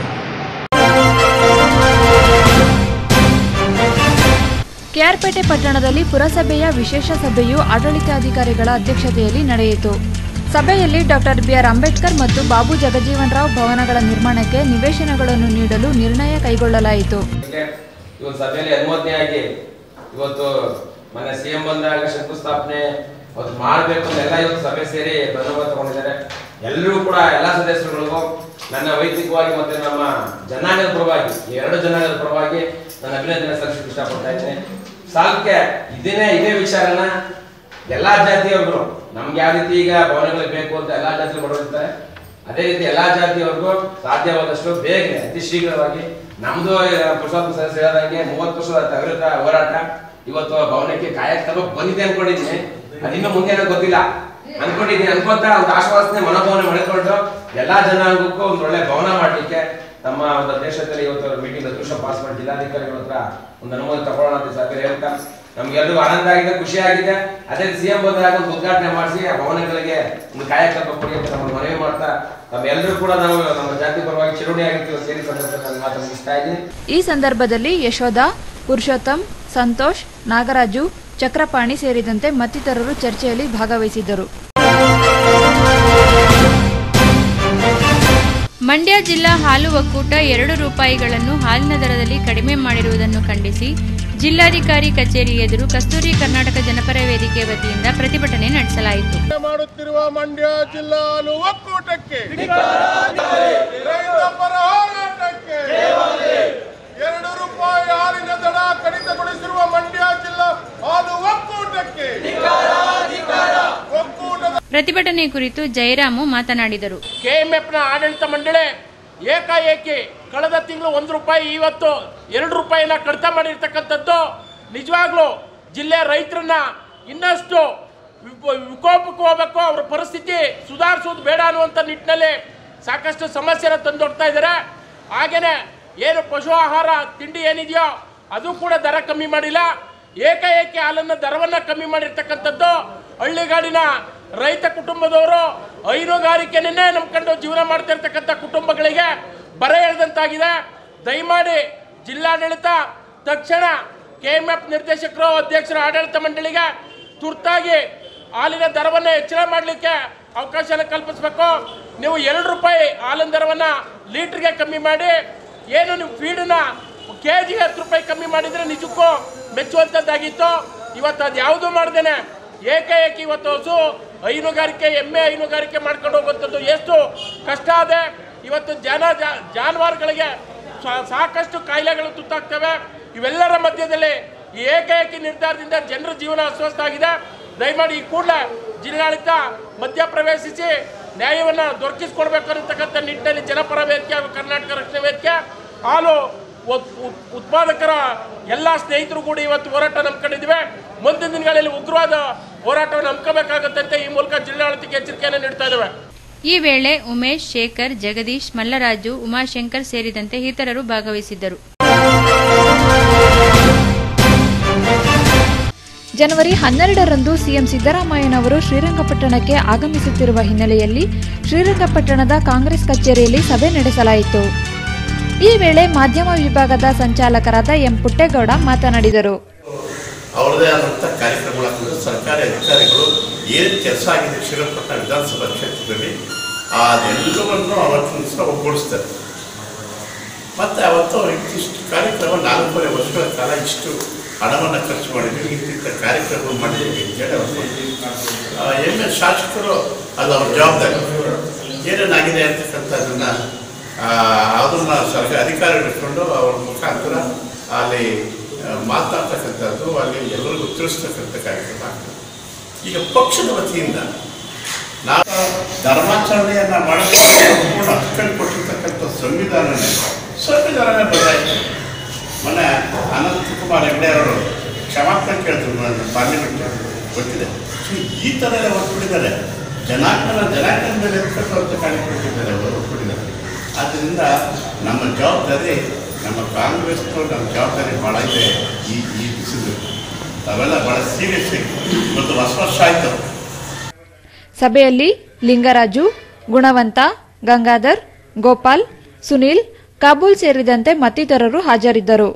ಕೆಆರ್ಪೇಟೆ ಪಟ್ಟಣದಲ್ಲಿ ಪುರಸಭೆಯ ವಿಶೇಷ ಸಭೆಯು ಆಡಳಿತಾಧಿಕಾರಿಗಳ ಅಧ್ಯಕ್ಷತೆಯಲ್ಲಿ ನಡೆಯಿತು. ಸಭೆಯಲ್ಲಿ ಡಾಕ್ಟರ್ ಬಿಆರ್ ಅಂಬೇಡ್ಕರ್ ಮತ್ತು ಬಾಬು ಜಗಜೀವನ್ ರಾವ್ ಭವನಗಳ ನಿರ್ಮಾಣಕ್ಕೆ ನಿವೇಶನಗಳನ್ನು ನೀಡಲು ನಿರ್ಣಯ ಕೈಗೊಳ್ಳಲಾಯಿತು. ಇವತ್ತು ಸಭೆಯಲ್ಲಿ ಅನುಮೋದನೆಯಾಗಿ ಇವತ್ತು ಮನೆ ಸಿಎಂ ಬಂದಾಗ ಶಂಕುಸ್ಥಾಪನೆ ಅವತ್ತು ಮಾಡಬೇಕು ಅಂತ ಎಲ್ಲ ಇವತ್ತು ಸಭೆ ಸೇರಿ ಅನುಮೋದನೆ ತಗೊಂಡಿದ್ದಾರೆ. ಎಲ್ಲರೂ ಕೂಡ ಎಲ್ಲ ಸದಸ್ಯರುಗಳಿಗೂ ನನ್ನ ವೈಯಕ್ತಿಕವಾಗಿ ಮತ್ತೆ ನಮ್ಮ ಜನಾಂಗದ ಪರವಾಗಿ ಎರಡು ಜನಾಂಗದ ಪರವಾಗಿ ನಾನು ಅಭಿನಂದನೆ ಸಲ್ಲಿಸಕ್ಕೆ ಇಷ್ಟಪಡ್ತಾ ಇದ್ದೇನೆ. ಸಾಲಕ್ಕೆ ಇದನ್ನೇ ಇದೇ ವಿಚಾರನ ಎಲ್ಲಾ ಜಾತಿಯವ್ರಿಗೂ ನಮ್ಗೆ ಯಾವ ರೀತಿ ಈಗ ಭವನಗಳು ಬೇಕು ಅಂತ ಎಲ್ಲಾ ಜಾತಿ ಬಡವಿರ್ತಾರೆ, ಅದೇ ರೀತಿ ಎಲ್ಲಾ ಜಾತಿಯವ್ರಿಗೂ ಸಾಧ್ಯವಾದಷ್ಟು ಬೇಗನೆ ಅತಿ ಶೀಘ್ರವಾಗಿ ನಮ್ದು ಪುರುಷೋತ್ತಮ ಸದಸ್ಯ ಹೇಳಿದಂಗೆ ಮೂವತ್ತು ವರ್ಷದ ಅವಿರತ ಹೋರಾಟ ಇವತ್ತು ಭವನಕ್ಕೆ ಕಾಯಕಲ್ಪ ಬಂದಿದೆ ಅನ್ಕೊಂಡಿದ್ದೀನಿ. ಅದಿನ್ನೂ ಮುಂದೆ ಗೊತ್ತಿಲ್ಲ ಅನ್ಕೊಂಡಿದ್ದೀನಿ. ಅನ್ಕೊಂತ ಒಂದು ಆಶ್ವಾಸನೆ ಮನೋಭಾವನೆ ಮಾಡಿಕೊಂಡು ಎಲ್ಲಾ ಜನಾಂಗಕ್ಕೂ ಒಂದು ಒಳ್ಳೆ ಭವನ ಮಾಡ್ಲಿಕ್ಕೆ ತಮ್ಮ ಒಂದು ಅಧ್ಯಕ್ಷತೆಯಲ್ಲಿ ಇವತ್ತು ಮೀಟಿಂಗ್ ಅದೃಷ್ಟ ಪಾಸ್ ಮಾಡಿ ಜಿಲ್ಲಾಧಿಕಾರಿಗಳ ಹತ್ರ ಒಂದು ಅನುಮೋದನೆ ತಗೊಳ್ಳೋಣ ಅಂತ ಸಭೆ ಹೇಳ್ತಾ ನಮ್ಗೆಲ್ಲರಿಗೂ ಆನಂದ ಆಗಿದೆ, ಖುಷಿ ಆಗಿದೆ. ಅದೇ ಸಿಎಂ ಬಂದಾಗ ಒಂದು ಉದ್ಘಾಟನೆ ಮಾಡಿಸಿ ಆ ಭವನಗಳಿಗೆ ಒಂದು ಕಾಯಕಲ್ಪ ಕೊಡಿ ಅಂತ ನಮ್ಮ ಮನವಿ ಮಾಡ್ತಾ ನಮ್ಮೆಲ್ಲರೂ ಕೂಡ ನಾವು ನಮ್ಮ ಜಾತಿ ಪರವಾಗಿ ಚಿರುಣಿ ಆಗಿರ್ತೀವಿ ಸೇರಿ ಸಂದರ್ಭದಲ್ಲಿ ಮಾತು ಮುಗಿಸ್ತಾ ಇದ್ದೀನಿ. ಈ ಸಂದರ್ಭದಲ್ಲಿ ಯಶೋಧ, ಪುರುಷೋತ್ತಮ್, ಸಂತೋಷ್, ನಾಗರಾಜು, ಚಕ್ರಪಾಣಿ ಸೇರಿದಂತೆ ಮತ್ತಿತರರು ಚರ್ಚೆಯಲ್ಲಿ ಭಾಗವಹಿಸಿದ್ದರು. ಮಂಡ್ಯ ಜಿಲ್ಲಾ ಹಾಲು ಒಕ್ಕೂಟ ಎರಡು ರೂಪಾಯಿಗಳನ್ನು ಹಾಲಿನ ದರದಲ್ಲಿ ಕಡಿಮೆ ಮಾಡಿರುವುದನ್ನು ಖಂಡಿಸಿ ಜಿಲ್ಲಾಧಿಕಾರಿ ಕಚೇರಿ ಎದುರು ಕಸ್ತೂರಿ ಕರ್ನಾಟಕ ಜನಪರ ವೇದಿಕೆ ವತಿಯಿಂದ ಪ್ರತಿಭಟನೆ ನಡೆಸಲಾಯಿತು. ಮಾಡುತ್ತಿರುವ ಮಂಡ್ಯ ಜಿಲ್ಲಾ ಹಾಲು ಒಕ್ಕೂಟಕ್ಕೆ ಎರಡು ರೂಪಾಯಿ ಹಾಲಿನ ದರ ಕಡಿತಗೊಳಿಸಿರುವ ಮಂಡ್ಯ ಜಿಲ್ಲಾ ಹಾಲು ಒಕ್ಕೂಟಕ್ಕೆ ಪ್ರತಿಭಟನೆ ಕುರಿತು ಜಯರಾಮು ಮಾತನಾಡಿದರು. ಕೆಎಂಎಫ್ನ ಆಡಳಿತ ಮಂಡಳಿ ಏಕಾಏಕಿ ಕಳೆದ ತಿಂಗಳು ಒಂದು ರೂಪಾಯಿ ಇವತ್ತು ಎರಡು ರೂಪಾಯಿನ ಕಡಿತ ಮಾಡಿರ್ತಕ್ಕಂಥದ್ದು ನಿಜವಾಗ್ಲೂ ಜಿಲ್ಲೆಯ ರೈತರನ್ನ ಇನ್ನಷ್ಟು ವಿಕೋಪಕ್ಕೆ ಹೋಗಬೇಕು, ಅವರ ಪರಿಸ್ಥಿತಿ ಸುಧಾರಿಸೋದು ಬೇಡ ಅನ್ನುವಂಥ ನಿಟ್ಟಿನಲ್ಲಿ ಸಾಕಷ್ಟು ಸಮಸ್ಯೆನ ತಂದೊಡ್ತಾ ಇದ್ದಾರೆ. ಹಾಗೇನೆ ಏನು ಪಶು ಆಹಾರ ತಿಂಡಿ ಏನಿದೆಯೋ ಅದು ಕೂಡ ದರ ಕಮ್ಮಿ ಮಾಡಿಲ್ಲ. ಏಕಾಏಕಿ ಹಾಲನ್ನ ದರವನ್ನ ಕಮ್ಮಿ ಮಾಡಿರ್ತಕ್ಕಂಥದ್ದು ಹಳ್ಳಿಗಾಡಿನ ರೈತ ಕುಟುಂಬದವರು ಹೈನುಗಾರಿಕೆಯನ್ನೇ ನಂಬ್ಕೊಂಡು ಜೀವನ ಮಾಡ್ತಾ ಇರ್ತಕ್ಕಂಥ ಕುಟುಂಬಗಳಿಗೆ ಬರ ಎಳೆದಂತಾಗಿದೆ. ದಯಮಾಡಿ ಜಿಲ್ಲಾಡಳಿತ ತಕ್ಷಣ ಕೆಎಂಎಫ್ ನಿರ್ದೇಶಕರು ಅಧ್ಯಕ್ಷರ ಆಡಳಿತ ಮಂಡಳಿಗೆ ತುರ್ತಾಗಿ ಹಾಲಿನ ದರವನ್ನು ಹೆಚ್ಚಳ ಮಾಡಲಿಕ್ಕೆ ಅವಕಾಶನ ಕಲ್ಪಿಸಬೇಕು. ನೀವು ಎರಡು ರೂಪಾಯಿ ಹಾಲಿನ ದರವನ್ನು ಲೀಟರ್ಗೆ ಕಮ್ಮಿ ಮಾಡಿ, ಏನು ನೀವು ಫೀಡನ್ನ ಕೆ ಜಿಗೆ ಹತ್ತು ರೂಪಾಯಿ ಕಮ್ಮಿ ಮಾಡಿದರೆ ನಿಜಕ್ಕೂ ಮೆಚ್ಚುವಂಥದ್ದಾಗಿತ್ತು. ಇವತ್ತು ಅದು ಯಾವುದೂ ಮಾಡ್ದೇನೆ ಏಕಾಏಕಿ ಇವತ್ತು ಹಸು ಹೈನುಗಾರಿಕೆ ಎಮ್ಮೆ ಹೈನುಗಾರಿಕೆ ಮಾಡ್ಕೊಂಡು ಹೋಗುವಂಥದ್ದು ಎಷ್ಟು ಕಷ್ಟ ಇದೆ. ಇವತ್ತು ಜನ ಜಾನುವಾರುಗಳಿಗೆ ಸಾಕಷ್ಟು ಕಾಯಿಲೆಗಳು ತುತ್ತಾಗ್ತವೆ. ಇವೆಲ್ಲರ ಮಧ್ಯದಲ್ಲಿ ಈ ಏಕಾಏಕಿ ನಿರ್ಧಾರದಿಂದ ಜನರ ಜೀವನ ಅಸ್ವಸ್ಥ ಆಗಿದೆ. ದಯಮಾಡಿ ಈ ಕೂಡಲೇ ಜಿಲ್ಲಾಡಳಿತ ಮಧ್ಯಪ್ರವೇಶಿಸಿ ನ್ಯಾಯವನ್ನು ದೊರಕಿಸಿಕೊಡ್ಬೇಕು ಅನ್ನತಕ್ಕಂಥ ನಿಟ್ಟಿನಲ್ಲಿ ಜನಪರ ವೇದಿಕೆ ಹಾಗೂ ಕರ್ನಾಟಕ ರಕ್ಷಣಾ ವೇದಿಕೆ ಹಾಲು ಉತ್ಪಾದಕರ ಎಲ್ಲ ಸ್ನೇಹಿತರು ಕೂಡ ಇವತ್ತು ಹೋರಾಟ ನಂಬ್ಕೊಂಡಿದ್ವಿ. ಮುಂದಿನ ದಿನಗಳಲ್ಲಿ ಉಗ್ರವಾದ ಹೋರಾಟವನ್ನು ನಂಬ್ಕೋಬೇಕಾಗತ್ತಂತೆ ಈ ಮೂಲಕ ಜಿಲ್ಲಾಡಳಿತಕ್ಕೆ ಎಚ್ಚರಿಕೆಯನ್ನು ನೀಡ್ತಾ ಇದ್ದೇವೆ. ಈ ವೇಳೆ ಉಮೇಶ್, ಶೇಖರ್, ಜಗದೀಶ್, ಮಲ್ಲರಾಜು, ಉಮಾಶಂಕರ್ ಸೇರಿದಂತೆ ಇತರರು ಭಾಗವಹಿಸಿದ್ದರು. ಜನವರಿ ಹನ್ನೆರಡರಂದು ಸಿಎಂ ಸಿದ್ದರಾಮಯ್ಯನವರು ಶ್ರೀರಂಗಪಟ್ಟಣಕ್ಕೆ ಆಗಮಿಸುತ್ತಿರುವ ಹಿನ್ನೆಲೆಯಲ್ಲಿ ಶ್ರೀರಂಗಪಟ್ಟಣದ ಕಾಂಗ್ರೆಸ್ ಕಚೇರಿಯಲ್ಲಿ ಸಭೆ ನಡೆಸಲಾಯಿತು. ಈ ವೇಳೆ ಮಾಧ್ಯಮ ವಿಭಾಗದ ಸಂಚಾಲಕರಾದ ಎಂ ಪುಟ್ಟೇಗೌಡ ಮಾತನಾಡಿದರು. ಅವರದೇ ಆದಂಥ ಕಾರ್ಯಕ್ರಮಗಳ ಕುರಿತು ಸರ್ಕಾರಿ ಅಧಿಕಾರಿಗಳು ಏನು ಕೆಲಸ ಆಗಿದೆ ಶ್ರೀರಂಗಪಟ್ಟಣ ವಿಧಾನಸಭಾ ಕ್ಷೇತ್ರದಲ್ಲಿ ಅದೆಲ್ಲವನ್ನು ಅವತ್ತಿನ ದಿವಸ ಒಗ್ಗೂಡಿಸ್ತಾರೆ. ಮತ್ತು ಅವತ್ತು ಇಷ್ಟು ಕಾರ್ಯಕ್ರಮ ನಾಲ್ಕೂವರೆ ವರ್ಷಗಳ ಕಾಲ ಇಷ್ಟು ಹಣವನ್ನು ಖರ್ಚು ಮಾಡಿದ್ವಿ, ಇಂತಿಂಥ ಕಾರ್ಯಕ್ರಮ ಮಾಡಿದ್ವಿ ಅಂತೇಳಿ ಅವರು ಎಮ್ ಎಲ್ ಶಾಸಕರು ಅದು ಅವ್ರ ಜವಾಬ್ದಾರಿ ಏನೇನಾಗಿದೆ ಅಂತಕ್ಕಂಥದ್ದನ್ನು ಅದನ್ನು ಸರ್ಕಾರ ಅಧಿಕಾರಿಗಳು ಇಟ್ಕೊಂಡು ಅವ್ರ ಮುಖಾಂತರ ಅಲ್ಲಿ ಮಾತನಾಡ್ತಕ್ಕಂಥದ್ದು, ಅಲ್ಲಿ ಎಲ್ಲರಿಗೂ ತಿಳಿಸ್ತಕ್ಕಂಥ ಕಾರ್ಯಕ್ರಮ ಆಗ್ತದೆ. ಈಗ ಪಕ್ಷದ ವತಿಯಿಂದ ನಾವು ಧರ್ಮಾಚರಣೆಯನ್ನು ಮಾಡೋದಕ್ಕೆ ಹಕ್ಕನ್ನು ಕೊಟ್ಟಿರ್ತಕ್ಕಂಥ ಸಂವಿಧಾನನೇ ಸಂವಿಧಾನನೇ ಬದಲಾಯಿತು. ಮೊನ್ನೆ ಅನಂತಕುಮಾರ್ ಹೆಗಡೆ ಅವರು ಕ್ಷಮಾಪಣೆ ಕೇಳಿದ್ರು ನನ್ನ ಪಾರ್ಲಿಮೆಂಟ್ ಗೊತ್ತಿದೆ. ಸೊ ಈ ಥರ ಎಲ್ಲ ಹೊರಟ್ಬಿಟ್ಟಿದ್ದಾರೆ. ಜನಾಂಗನ ಜನಾಂಗದ ಮೇಲೆ ಎತ್ಕೊಳ್ತ ಕಾರ್ಯಕ್ರಮಿದ್ದಾರೆ ಅವರು ಹೊರಟ್ಬಿಟ್ಟಿದ್ದಾರೆ. ಆದ್ದರಿಂದ ನಮ್ಮ ಜವಾಬ್ದಾರಿ ನಮ್ಮ ಕಾಂಗ್ರೆಸ್ನೂ ನಮ್ಮ ಜವಾಬ್ದಾರಿ ಭಾಳ ಇದೆ. ಈ ಈ ದಿವಸದ ನಾವೆಲ್ಲ ಭಾಳ ಸೀರಿಯಸ್ ಆಗಿ ಇವತ್ತು ಹೊಸ ವರ್ಷ ಆಯಿತು. ಸಭೆಯಲ್ಲಿ ಲಿಂಗರಾಜು, ಗುಣವಂತ, ಗಂಗಾಧರ್, ಗೋಪಾಲ್, ಸುನೀಲ್, ಕಾಬೂಲ್ ಸೇರಿದಂತೆ ಮತ್ತಿತರರು ಹಾಜರಿದ್ದರು.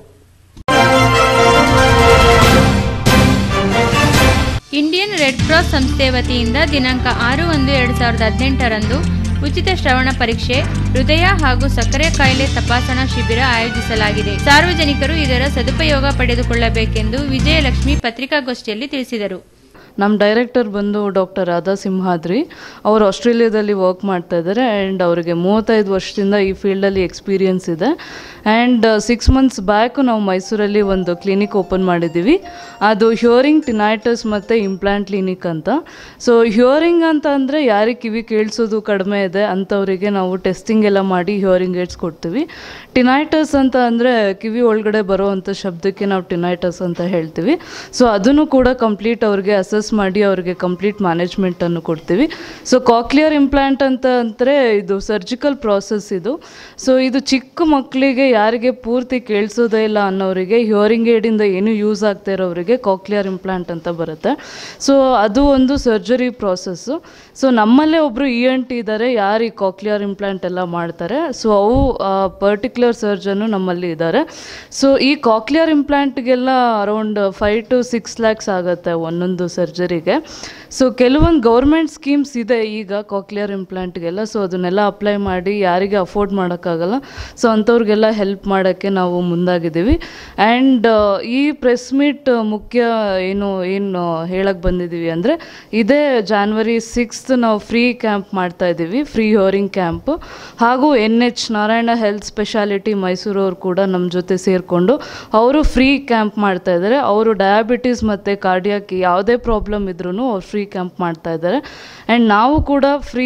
ಇಂಡಿಯನ್ ರೆಡ್ ಕ್ರಾಸ್ ಸಂಸ್ಥೆ ವತಿಯಿಂದ ದಿನಾಂಕ ಆರು ಒಂದು ಎರಡು ಸಾವಿರದ ಹದಿನೆಂಟರಂದು ಉಚಿತ ಶ್ರವಣ ಪರೀಕ್ಷೆ, ಹೃದಯ ಹಾಗೂ ಸಕ್ಕರೆ ಕಾಯಿಲೆ ತಪಾಸಣಾ ಶಿಬಿರ ಆಯೋಜಿಸಲಾಗಿದೆ. ಸಾರ್ವಜನಿಕರು ಇದರ ಸದುಪಯೋಗ ಪಡೆದುಕೊಳ್ಳಬೇಕೆಂದು ವಿಜಯಲಕ್ಷ್ಮಿ ಪತ್ರಿಕಾಗೋಷ್ಠಿಯಲ್ಲಿ ತಿಳಿಸಿದರು. ನಮ್ಮ ಡೈರೆಕ್ಟರ್ ಬಂದು ಡಾಕ್ಟರ್ ರಾಧಾ ಸಿಂಹಾದ್ರಿ. ಅವರು ಆಸ್ಟ್ರೇಲಿಯಾದಲ್ಲಿ ವರ್ಕ್ ಮಾಡ್ತಾ ಇದ್ದಾರೆ ಆ್ಯಂಡ್ ಅವರಿಗೆ ಮೂವತ್ತೈದು ವರ್ಷದಿಂದ ಈ ಫೀಲ್ಡಲ್ಲಿ ಎಕ್ಸ್ಪೀರಿಯನ್ಸ್ ಇದೆ. ಆ್ಯಂಡ್ ಸಿಕ್ಸ್ ಮಂತ್ಸ್ ಬ್ಯಾಕ್ ನಾವು ಮೈಸೂರಲ್ಲಿ ಒಂದು ಕ್ಲಿನಿಕ್ ಓಪನ್ ಮಾಡಿದ್ದೀವಿ. ಅದು ಹಿಯರಿಂಗ್, ಟಿನೈಟಸ್ ಮತ್ತು ಇಂಪ್ಲಾಂಟ್ ಕ್ಲಿನಿಕ್ ಅಂತ. ಸೊ ಹಿಯರಿಂಗ್ ಅಂತ ಅಂದರೆ ಯಾರಿಗೆ ಕಿವಿ ಕೇಳಿಸೋದು ಕಡಿಮೆ ಇದೆ ಅಂಥವರಿಗೆ ನಾವು ಟೆಸ್ಟಿಂಗ್ ಎಲ್ಲ ಮಾಡಿ ಹಿಯರಿಂಗ್ ಏಡ್ಸ್ ಕೊಡ್ತೀವಿ. ಟಿನೈಟಸ್ ಅಂತ ಅಂದರೆ ಕಿವಿ ಒಳಗಡೆ ಬರೋ ಅಂಥ ಶಬ್ದಕ್ಕೆ ನಾವು ಟಿನೈಟಸ್ ಅಂತ ಹೇಳ್ತೀವಿ. ಸೊ ಅದನ್ನು ಕೂಡ ಕಂಪ್ಲೀಟ್ ಅವ್ರಿಗೆ ಅಸೆಸ್ ಮಾಡಿ ಅವ್ರಿಗೆ ಕಂಪ್ಲೀಟ್ ಮ್ಯಾನೇಜ್ಮೆಂಟನ್ನು ಕೊಡ್ತೀವಿ. ಸೊ ಕಾಕ್ಲಿಯರ್ ಇಂಪ್ಲಾಂಟ್ ಅಂತ ಅಂದರೆ ಇದು ಸರ್ಜಿಕಲ್ ಪ್ರಾಸೆಸ್ ಇದು. ಸೊ ಇದು ಚಿಕ್ಕ ಮಕ್ಕಳಿಗೆ ಯಾರಿಗೆ ಪೂರ್ತಿ ಕೇಳಿಸೋದೇ ಇಲ್ಲ ಅನ್ನೋರಿಗೆ, ಹಿಯರಿಂಗ್ ಏಡಿಂದ ಏನೂ ಯೂಸ್ ಆಗ್ತಾ ಇರೋರಿಗೆ ಕಾಕ್ಲಿಯರ್ ಇಂಪ್ಲಾಂಟ್ ಅಂತ ಬರುತ್ತೆ. ಸೊ ಅದು ಒಂದು ಸರ್ಜರಿ ಪ್ರಾಸೆಸ್ಸು. ಸೊ ನಮ್ಮಲ್ಲೇ ಒಬ್ಬರು ಇ ಎನ್ ಟಿ ಇದ್ದಾರೆ ಯಾರು ಈ ಕಾಕ್ಲಿಯರ್ ಇಂಪ್ಲಾಂಟ್ ಎಲ್ಲ ಮಾಡ್ತಾರೆ. ಸೊ ಅವು ಪರ್ಟಿಕ್ಯುಲರ್ ಸರ್ಜನ್ನು ನಮ್ಮಲ್ಲಿ ಇದ್ದಾರೆ. ಸೊ ಈ ಕಾಕ್ಲಿಯರ್ ಇಂಪ್ಲಾಂಟ್ಗೆಲ್ಲ around five to six lakhs ಆಗುತ್ತೆ ಒಂದೊಂದು ಸರ್ಜರಿಗೆ. ಸೊ ಕೆಲವೊಂದು ಗೌರ್ಮೆಂಟ್ ಸ್ಕೀಮ್ಸ್ ಇದೆ ಈಗ ಕಾಕ್ಲಿಯರ್ ಇಂಪ್ಲಾಂಟ್ಗೆಲ್ಲ. ಸೊ ಅದನ್ನೆಲ್ಲ ಅಪ್ಲೈ ಮಾಡಿ ಯಾರಿಗೆ ಅಫೋರ್ಡ್ ಮಾಡೋಕ್ಕಾಗಲ್ಲ ಸೊ ಅಂಥವ್ರಿಗೆಲ್ಲ ಹೆಲ್ಪ್ ಮಾಡೋಕ್ಕೆ ನಾವು ಮುಂದಾಗಿದ್ದೀವಿ. ಆ್ಯಂಡ್ ಈ ಪ್ರೆಸ್ ಮೀಟ್ ಮುಖ್ಯ ಏನು ಏನು ಹೇಳಕ್ಕೆ ಬಂದಿದ್ದೀವಿ ಅಂದರೆ ಇದೇ ಜಾನ್ವರಿ ಸಿಕ್ಸ್ತ್ ನಾವು ಫ್ರೀ ಕ್ಯಾಂಪ್ ಮಾಡ್ತಾ ಇದ್ದೀವಿ, ಫ್ರೀ ಹಿಯರಿಂಗ್ ಕ್ಯಾಂಪು. ಹಾಗೂ N H Narayana health speciality ಮೈಸೂರವ್ರು ಕೂಡ ನಮ್ಮ ಜೊತೆ ಸೇರಿಕೊಂಡು ಅವರು ಫ್ರೀ ಕ್ಯಾಂಪ್ ಮಾಡ್ತಾ ಇದ್ದಾರೆ. ಅವರು ಡಯಾಬಿಟೀಸ್ ಮತ್ತು ಕಾರ್ಡಿಯಾಕ್ ಯಾವುದೇ ಪ್ರಾಬ್ಲಮ್ ಇದ್ರೂ ಅವ್ರು ಫ್ರೀ ಕ್ಯಾಂಪ್ ಮಾಡ್ತಾ ಇದ್ದಾರೆ. ಆ್ಯಂಡ್ ನಾವು ಕೂಡ ಫ್ರೀ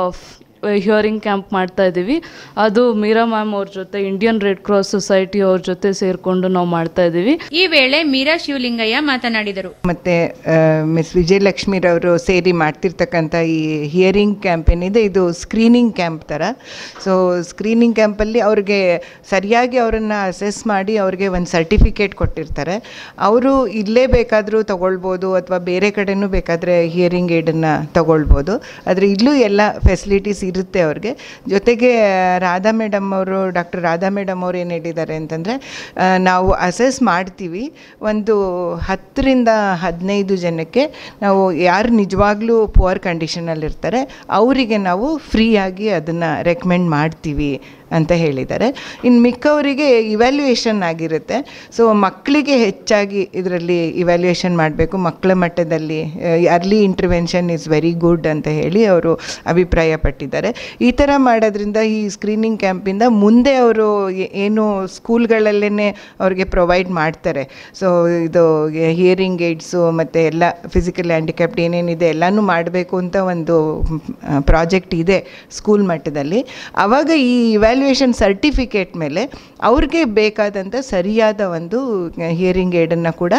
ಹಿಯರಿಂಗ್ ಕ್ಯಾಂಪ್ ಮಾಡ್ತಾ ಇದ್ದೀವಿ. ಅದು ಮೀರಾ ಮ್ಯಾಮ್ ಅವ್ರ ಜೊತೆ, ಇಂಡಿಯನ್ ರೆಡ್ ಕ್ರಾಸ್ ಸೊಸೈಟಿ ಅವ್ರ ಜೊತೆ ಸೇರಿಕೊಂಡು ನಾವು ಮಾಡ್ತಾ ಇದ್ದೀವಿ. ಈ ವೇಳೆ ಮೀರಾ ಶಿವಲಿಂಗಯ್ಯ ಮಾತನಾಡಿದರು. ಮತ್ತು ಮಿಸ್ ವಿಜಯಲಕ್ಷ್ಮಿರವರು ಸೇರಿ ಮಾಡ್ತಿರ್ತಕ್ಕಂಥ ಈ ಹಿಯರಿಂಗ್ ಕ್ಯಾಂಪ್ ಏನಿದೆ ಇದು ಸ್ಕ್ರೀನಿಂಗ್ ಕ್ಯಾಂಪ್ ಥರ. ಸೊ ಸ್ಕ್ರೀನಿಂಗ್ ಕ್ಯಾಂಪಲ್ಲಿ ಅವ್ರಿಗೆ ಸರಿಯಾಗಿ ಅವರನ್ನು ಅಸೆಸ್ ಮಾಡಿ ಅವ್ರಿಗೆ ಒಂದು ಸರ್ಟಿಫಿಕೇಟ್ ಕೊಟ್ಟಿರ್ತಾರೆ. ಅವರು ಇಲ್ಲೇ ಬೇಕಾದರೂ ತಗೊಳ್ಬೋದು ಅಥವಾ ಬೇರೆ ಕಡೆನೂ ಬೇಕಾದರೆ ಹಿಯರಿಂಗ್ ಏಡನ್ನು ತಗೊಳ್ಬೋದು. ಆದರೆ ಇಲ್ಲೂ ಎಲ್ಲ ಫೆಸಿಲಿಟೀಸ್ ಇರುತ್ತೆ ಅವ್ರಿಗೆ. ಜೊತೆಗೆ ರಾಧಾ ಮೇಡಮ್ ಅವರು, ಡಾಕ್ಟರ್ ರಾಧಾ ಮೇಡಮ್ ಅವರು ಏನು ಹೇಳಿದ್ದಾರೆ ಅಂತಂದರೆ, ನಾವು ಅಸೆಸ್ ಮಾಡ್ತೀವಿ, ಒಂದು ಹತ್ತರಿಂದ ಹದಿನೈದು ಜನಕ್ಕೆ ನಾವು ಯಾರು ನಿಜವಾಗ್ಲೂ ಪುವರ್ ಕಂಡೀಷನಲ್ಲಿರ್ತಾರೆ ಅವರಿಗೆ ನಾವು ಫ್ರೀಯಾಗಿ ಅದನ್ನು ರೆಕಮೆಂಡ್ ಮಾಡ್ತೀವಿ ಅಂತ ಹೇಳಿದ್ದಾರೆ. ಇನ್ನು ಮಿಕ್ಕವರಿಗೆ ಇವ್ಯಾಲ್ಯೂಯೇಷನ್ ಆಗಿರುತ್ತೆ. ಸೊ ಮಕ್ಕಳಿಗೆ ಹೆಚ್ಚಾಗಿ ಇದರಲ್ಲಿ ಇವ್ಯಾಲ್ಯೂಯೇಷನ್ ಮಾಡಬೇಕು, ಮಕ್ಕಳ ಮಟ್ಟದಲ್ಲಿ early intervention is very good ಅಂತ ಹೇಳಿ ಅವರು ಅಭಿಪ್ರಾಯ ಪಟ್ಟಿದ್ದಾರೆ. ಈ ಥರ ಮಾಡೋದ್ರಿಂದ ಈ ಸ್ಕ್ರೀನಿಂಗ್ ಕ್ಯಾಂಪಿಂದ ಮುಂದೆ ಅವರು ಏನು ಸ್ಕೂಲ್ಗಳಲ್ಲೇ ಅವ್ರಿಗೆ ಪ್ರೊವೈಡ್ ಮಾಡ್ತಾರೆ. ಸೊ ಇದು ಹಿಯರಿಂಗ್ ಏಡ್ಸು ಮತ್ತು ಎಲ್ಲ ಫಿಸಿಕಲ್ ಹ್ಯಾಂಡಿಕ್ಯಾಪ್ಟ್ ಏನೇನಿದೆ ಎಲ್ಲನೂ ಮಾಡಬೇಕು ಅಂತ ಒಂದು ಪ್ರಾಜೆಕ್ಟ್ ಇದೆ ಸ್ಕೂಲ್ ಮಟ್ಟದಲ್ಲಿ. ಆವಾಗ ಈ ಇವ್ಯಾಲ್ಯೂಯೇಷನ್ ಸರ್ಟಿಫಿಕೇಟ್ ಮೇಲೆ ಅವ್ರಿಗೆ ಬೇಕಾದಂಥ ಸರಿಯಾದ ಒಂದು ಹಿಯರಿಂಗ್ ಏಡನ್ನು ಕೂಡ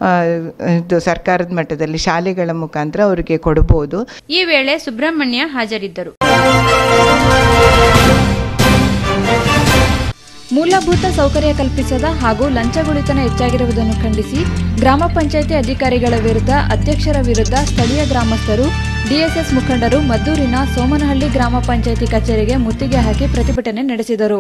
ಇದು ಸರ್ಕಾರದ ಮಟ್ಟದಲ್ಲಿ ಶಾಲೆಗಳ ಮುಖಾಂತರ ಅವರಿಗೆ ಕೊಡಬಹುದು. ಈ ವೇಳೆ ಸುಬ್ರಹ್ಮಣ್ಯ ಹಾಜರಿದ್ದರು. ಮೂಲಭೂತ ಸೌಕರ್ಯ ಕಲ್ಪಿಸದ ಹಾಗೂ ಲಂಚಗುಳಿತನ ಹೆಚ್ಚಾಗಿರುವುದನ್ನು ಖಂಡಿಸಿ ಗ್ರಾಮ ಪಂಚಾಯಿತಿ ಅಧಿಕಾರಿಗಳ ವಿರುದ್ಧ, ಅಧ್ಯಕ್ಷರ ವಿರುದ್ಧ ಸ್ಥಳೀಯ ಗ್ರಾಮಸ್ಥರು, ಡಿಎಸ್ಎಸ್ ಮುಖಂಡರು ಮದ್ದೂರಿನ ಸೋಮನಹಳ್ಳಿ ಗ್ರಾಮ ಪಂಚಾಯಿತಿ ಕಚೇರಿಗೆ ಮುತ್ತಿಗೆ ಹಾಕಿ ಪ್ರತಿಭಟನೆ ನಡೆಸಿದರು.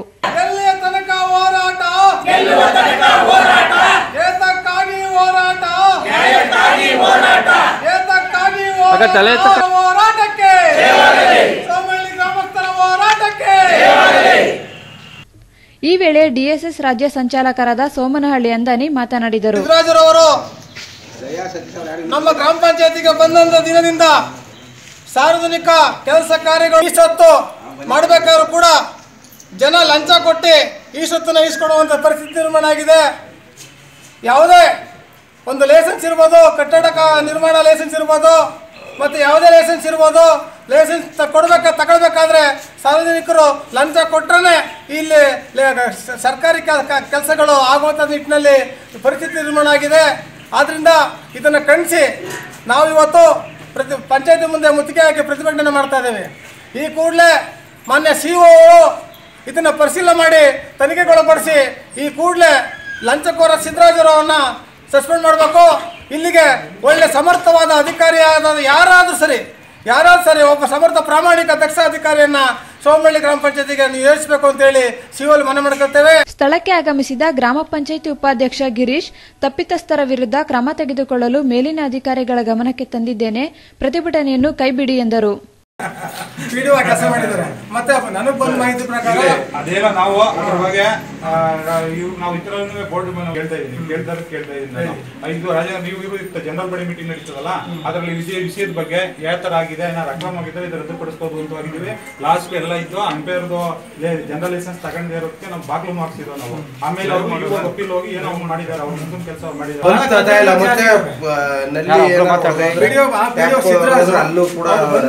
ಈ ವೇಳೆ ಡಿಎಸ್ಎಸ್ ರಾಜ್ಯ ಸಂಚಾಲಕರಾದ ಸೋಮನಹಳ್ಳಿ ಅಂದಾನಿ ಮಾತನಾಡಿದರು. ನಮ್ಮ ಗ್ರಾಮ ಪಂಚಾಯತಿಗೆ ಬಂದಂತ ದಿನದಿಂದ ಸಾರ್ವಜನಿಕ ಕೆಲಸ ಕಾರ್ಯಗಳು ಈಸತ್ತು ಮಾಡಬೇಕಾದ್ರೂ ಕೂಡ ಜನ ಲಂಚ ಕೊಟ್ಟು ಈಸತ್ತನ್ನು ಈಸ್ಕೊಡುವಂಥ ಪರಿಸ್ಥಿತಿ ನಿರ್ಮಾಣ ಆಗಿದೆ. ಯಾವುದೇ ಒಂದು ಲೈಸೆನ್ಸ್ ಇರ್ಬೋದು, ಕಟ್ಟಡ ನಿರ್ಮಾಣ ಲೈಸೆನ್ಸ್ ಇರ್ಬೋದು, ಮತ್ತು ಯಾವುದೇ ಲೈಸೆನ್ಸ್ ಇರ್ಬೋದು, ಲೈಸೆನ್ಸ್ ಕೊಡಬೇಕ ತಗೊಳ್ಬೇಕಾದ್ರೆ ಸಾರ್ವಜನಿಕರು ಲಂಚ ಕೊಟ್ಟರೆ ಇಲ್ಲಿ ಸರ್ಕಾರಿ ಕೆಲಸಗಳು ಆಗುವಂಥ ನಿಟ್ಟಿನಲ್ಲಿ ಪರಿಸ್ಥಿತಿ ನಿರ್ಮಾಣ ಆಗಿದೆ. ಆದ್ದರಿಂದ ಇದನ್ನು ಖಂಡಿಸಿ ನಾವು ಇವತ್ತು ಪ್ರತಿ ಪಂಚಾಯತಿ ಮುಂದೆ ಮುತ್ತಿಗೆ ಹಾಕಿ ಪ್ರತಿಭಟನೆ ಮಾಡ್ತಾ ಇದ್ದೇವೆ. ಈ ಕೂಡಲೇ ಮಾನ್ಯ ಸಿ ಒ ಇದನ್ನು ಪರಿಶೀಲನೆ ಮಾಡಿ ತನಿಖೆಗೊಳಪಡಿಸಿ ಈ ಕೂಡಲೇ ಲಂಚಕೋರ ಸಿದ್ದರಾಜರವನ್ನ ಸಸ್ಪೆಂಡ್ ಮಾಡಬೇಕು. ಇಲ್ಲಿಗೆ ಒಳ್ಳೆ ಸಮರ್ಥವಾದ ಅಧಿಕಾರಿಯಾದ ಯಾರಾದರೂ ಸರಿ ಯಾರಾದ್ರೂ ಸರಿ ಒಬ್ಬ ಸಮರ್ಥ ಪ್ರಾಮಾಣಿಕ ದಕ್ಷ ಅಧಿಕಾರಿಯನ್ನ ಸೋಮಳ್ಳಿ ಗ್ರಾಮ ಪಂಚಾಯತಿಗೆ ನಿಯೋಜಿಸಬೇಕು ಅಂತ ಹೇಳಿ ಸಿಒಲ್ ಮನವಿ ಮಾಡಿಕೊಳ್ತೇವೆ. ಸ್ಥಳಕ್ಕೆ ಆಗಮಿಸಿದ ಗ್ರಾಮ ಪಂಚಾಯಿತಿ ಉಪಾಧ್ಯಕ್ಷ ಗಿರೀಶ್, ತಪ್ಪಿತಸ್ಥರ ವಿರುದ್ಧ ಕ್ರಮ ತೆಗೆದುಕೊಳ್ಳಲು ಮೇಲಿನ ಅಧಿಕಾರಿಗಳ ಗಮನಕ್ಕೆ ತಂದಿದ್ದೇನೆ, ಪ್ರತಿಭಟನೆಯನ್ನು ಕೈಬಿಡಿ ಎಂದರು. ಪಿಡಿಒ ಕೆಲಸ ಮಾಡಿದ್ದಾರೆ. ಮತ್ತೆ ನನಗೆ ಬಂದ ಮಾಹಿತಿ ಪ್ರಕಾರ ಅದೇನೋ ನಾವು ಅದ್ರ ಬಗ್ಗೆ ಇವ್ ನಾವು ಇತರನ್ನು ಬೋರ್ಡ್ ಕೇಳ್ತಾ ಇದ್ದೀನಿ ಕೇಳ್ತಾರೆ ಕೇಳ್ತಾ ಇದ್ದೀನಿ ಇದು ರಾಜ ನೀವು ಇವರು ಜನರಲ್ ಬಾಡಿ ಮೀಟಿಂಗ್ ನಡೀತದಲ್ಲ ಅದರಲ್ಲಿ ವಿಷಯ ವಿಷಯದ ಬಗ್ಗೆ ಯಾವ ತರ ಆಗಿದೆ ಏನಾದ್ರು ಅಕ್ರಮ ಆಗಿದ್ರೆ ಇದು ರದ್ದುಪಡಿಸಬಹುದು ಅಂತ ಆಗಿದ್ದೀವಿ. ಲಾಸ್ಟ್ ಎಲ್ಲ ಇದ್ದು ಅಂಪೇರ್ದು ಜನರಲ್ ಲೈಸೆನ್ಸ್ ತಗೊಂಡೇ ಇರೋದಕ್ಕೆ ನಾವು ಬಾಗ್ಲು ಹಾಕ್ಸಿದ್ವು ನಾವು. ಆಮೇಲೆ ಅವ್ರು ಅಪೀಲ್ ಹೋಗಿ ಏನೋ ಮಾಡಿದ್ದಾರೆ, ಅವ್ರು ಮುಂದಿನ ಕೆಲಸ ಮಾಡಿದ್ದಾರೆ. ಅಲ್ಲೂ ಕೂಡ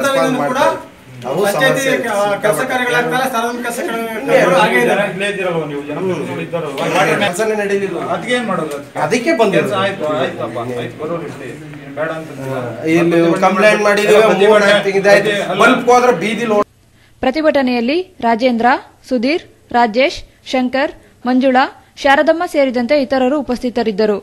ಕೆಲಸ ಕಾರ್ಯಗಳಾಗ್ತಲ್ಲ ಸಾರ್ವಜನಿಕ ಅದಕ್ಕೇನ್ ಮಾಡೋದು ಅದಕ್ಕೆ ಬಂದ ಆಯ್ತು ಆಯ್ತಪ್ಪ ಆಯ್ತು ಬರೋರು ಬೇಡ ಅಂತ ಇಲ್ಲಿ ಕಂಪ್ಲೇಂಟ್ ಮಾಡಿದ್ರೆ ಪ್ರತಿಭಟನೆಯಲ್ಲಿ ರಾಜೇಂದ್ರ, ಸುಧೀರ್, ರಾಜೇಶ್, ಶಂಕರ್, ಮಂಜುಳಾ, ಶಾರದಮ್ಮ ಸೇರಿದಂತೆ ಇತರರು ಉಪಸ್ಥಿತರಿದ್ದರು.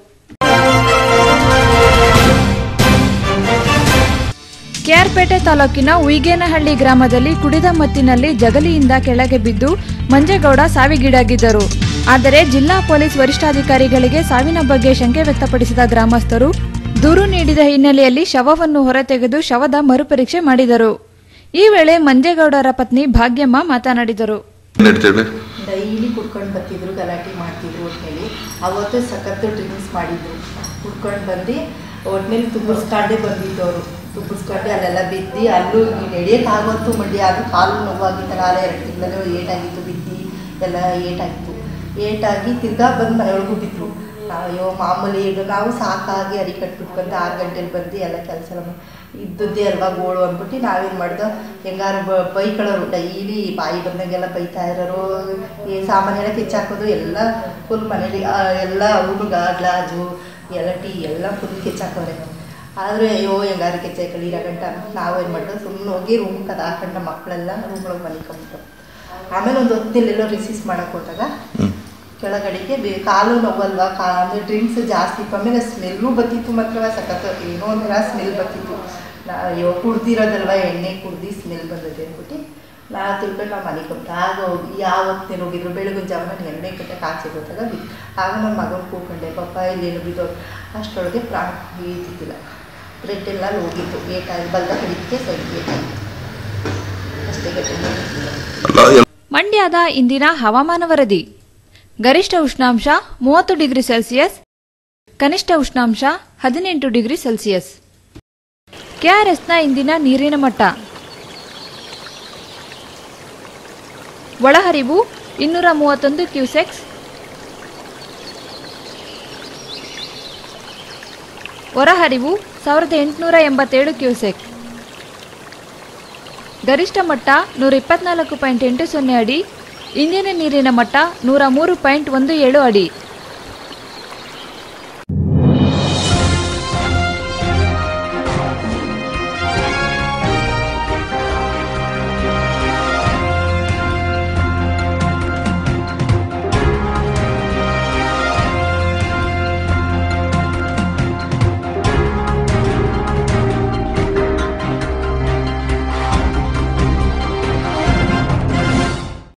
ಕೆಆರ್ಪೇಟೆ ತಾಲೂಕಿನ ಉಯಿಗೇನಹಳ್ಳಿ ಗ್ರಾಮದಲ್ಲಿ ಕುಡಿದ ಮತ್ತಿನಲ್ಲಿ ಜಗಲಿಯಿಂದ ಕೆಳಗೆ ಬಿದ್ದು ಮಂಜೇಗೌಡ ಸಾವಿಗೀಡಾಗಿದ್ದರು. ಆದರೆ ಜಿಲ್ಲಾ ಪೊಲೀಸ್ ವರಿಷ್ಠಾಧಿಕಾರಿಗಳಿಗೆ ಸಾವಿನ ಬಗ್ಗೆ ಶಂಕೆ ವ್ಯಕ್ತಪಡಿಸಿದ ಗ್ರಾಮಸ್ಥರು ದೂರು ನೀಡಿದ ಹಿನ್ನೆಲೆಯಲ್ಲಿ ಶವವನ್ನು ಹೊರತೆಗೆದು ಶವದ ಮರುಪರೀಕ್ಷೆ ಮಾಡಿದರು. ಈ ವೇಳೆ ಮಂಜೇಗೌಡರ ಪತ್ನಿ ಭಾಗ್ಯಮ್ಮ ಮಾತನಾಡಿದರು. ಡೈಲಿ ಕುಡ್ಕೊಂಡು ಬರ್ತಿದ್ರು, ಗಲಾಟೆ ಮಾಡ್ತಿದ್ರು. ಒಟ್ಟಿನಲ್ಲಿ ಅವತ್ತು ಸಖತ್ತು ಡ್ರಿಂಕ್ಸ್ ಮಾಡಿದ್ರು. ಕುಡ್ಕೊಂಡು ಬಂದು ಒಟ್ಟಿನಲ್ಲಿ ತುಂಬಿಸ್ಕೊಂಡೇ ಬಂದಿದ್ದವರು. ತುಂಬಿಸ್ಕೊಂಡು ಅಲ್ಲೆಲ್ಲ ಬಿದ್ದು ಅಲ್ಲೂ ನಡೆಯೋಕ್ಕಾಗೋತ್ತು ಮಂಡಿ, ಅದು ಕಾಲು ನೋವಾಗಿತ್ತಲ್ಲ, ಆಲ ಎರಡು ತಿಂಗಳಲ್ಲೂ ಏಟಾಗಿತ್ತು, ಬಿದ್ದು ಎಲ್ಲ ಏಟಾಗಿತ್ತು. ಏಟಾಗಿ ತಿರ್ಗಾ ಬಂದು ಮನೆಯೊಳಗೂ ಬಿದ್ದು. ಅಯ್ಯೋ ಮಾಮೂಲಿ ಈಗ ನಾವು ಸಾಕಾಗಿ ಅರಿ ಕಟ್ಬಿಟ್ಕೊಂಡು ಆರು ಗಂಟೆಲಿ ಬಂದು ಎಲ್ಲ ಕೆಲಸ ಇದ್ದದ್ದೇ ಅಲ್ವಾ ಗೋಳು ಅಂದ್ಬಿಟ್ಟು ನಾವೇನು ಮಾಡ್ದೋ ಹೆಂಗಾರು ಬೈಕೊಳ್ಳೋರು. ಡೈಲಿ ಬಾಯಿ ಬಂದಂಗೆಲ್ಲ ಬೈತಾ ಇರೋರು. ಈ ಸಾಮಾನೆಲ್ಲ ಕಿಚ್ಚಾಕೋದು ಎಲ್ಲ ಫುಲ್ ಮನೇಲಿ ಎಲ್ಲ ಅವನು ಗ್ಲಾಜು ಎಲ್ಲ ಟೀ ಎಲ್ಲ ಫುಲ್ ಕಿಚ್ಚಾಕೋರೆ. ಆದರೆ ಅಯ್ಯೋ ಹೆಂಗಾರು ಕೆಚ್ಚಾಕಳಿ ಇರೋ ಗಂಟ ನಾವೇನು ಮಾಡಿದ್ರು ಸುಮ್ಮನೆ ಹೋಗಿ ರೂಮ್ ಕದ ಹಾಕೊಂಡು ಮಕ್ಕಳೆಲ್ಲ ರೂಮ್ಗಳಿಗೆ ಮಲಿಕೊಂಬಿಟ್ಟು. ಆಮೇಲೆ ಒಂದು ಹೊತ್ತಿನೆಲ್ಲೆಲ್ಲೋ ರಿಸೀಸ್ ಮಾಡೋಕೆ ಹೋದಾಗ ಕೆಳಗಡೆಗೆ ಬೇ ಕಾಲು ನೋವಲ್ವಾ, ಕಾ ಅಂದರೆ ಡ್ರಿಂಕ್ಸ್ ಜಾಸ್ತಿ ಆಮೇಲೆ ಸ್ಮೆಲ್ಲು ಬತ್ತಿತ್ತು. ಮಾತ್ರ ಸಖತ್ ಏನೋ ಒಂಥರ ಸ್ಮೆಲ್ ಬತ್ತಿತ್ತು. ನಾ ಅಯ್ಯೋ ಕುಡ್ದಿರೋದಲ್ವ, ಎಣ್ಣೆ ಕುಡ್ದು ಸ್ಮೆಲ್ ಬಂದಿದೆ ಅಂದ್ಬಿಟ್ಟು ನಾ ತಿಳ್ಕೊಂಡು ನಾವು ಮನೆ ಕೊಟ್ಟು ಆಗ ಹೋಗಿ ಯಾವ ಹೊತ್ತೇನು ಹೋಗಿದ್ರು ಬೆಳಗಿನ ಜಾವನ ಎಣ್ಣೆ ಕಟ್ಟಕ್ಕೆ ಆಚೆ ಗೊತ್ತಾಗ ಬಿದ್ದು. ಆಗ ನನ್ನ ಮಗನ ಕೂಕೊಂಡೆ, ಪಾಪ ಇಲ್ಲೇನು ಬಿದ್ದೋರು. ಅಷ್ಟರೊಳಗೆ ಪ್ರಾಣ ಈಜಿದ್ದಿಲ್ಲ. ಬ್ರೆಡ್ ಎಲ್ಲ ಹೋಗಿತ್ತು, ಏಟಾಗಿ ಬಲ್ದ ಕಡಿಕೆ ಸೈಡ್ ಏಟಾಗಿತ್ತು ಅಷ್ಟೇ ಗಟ್ಟಿ. ಮಂಡ್ಯದ ಇಂದಿನ ಹವಾಮಾನ ವರದಿ. ಗರಿಷ್ಠ ಉಷ್ಣಾಂಶ ಮೂವತ್ತು ಡಿಗ್ರಿ ಸೆಲ್ಸಿಯಸ್, ಕನಿಷ್ಠ ಉಷ್ಣಾಂಶ ಹದಿನೆಂಟು ಡಿಗ್ರಿ ಸೆಲ್ಸಿಯಸ್. ಕೆಆರ್ಎಸ್ನ ಇಂದಿನ ನೀರಿನ ಮಟ್ಟ. ಒಳಹರಿವು ಇನ್ನೂರ ಮೂವತ್ತೊಂದು ಕ್ಯೂಸೆಕ್ಸ್, ಹೊರಹರಿವು ಸಾವಿರದ ಎಂಟುನೂರ ಎಂಬತ್ತೇಳು ಕ್ಯೂಸೆಕ್. ಗರಿಷ್ಠ ಮಟ್ಟ ನೂರ ಇಪ್ಪತ್ನಾಲ್ಕು ಪಾಯಿಂಟ್ ಎಂಟು ಸೊನ್ನೆ ಅಡಿ, ಇಂದಿನ ನೀರಿನ ಮಟ್ಟ ನೂರ ಮೂರು ಪಾಯಿಂಟ್ ಒಂದು ಏಳು ಅಡಿ.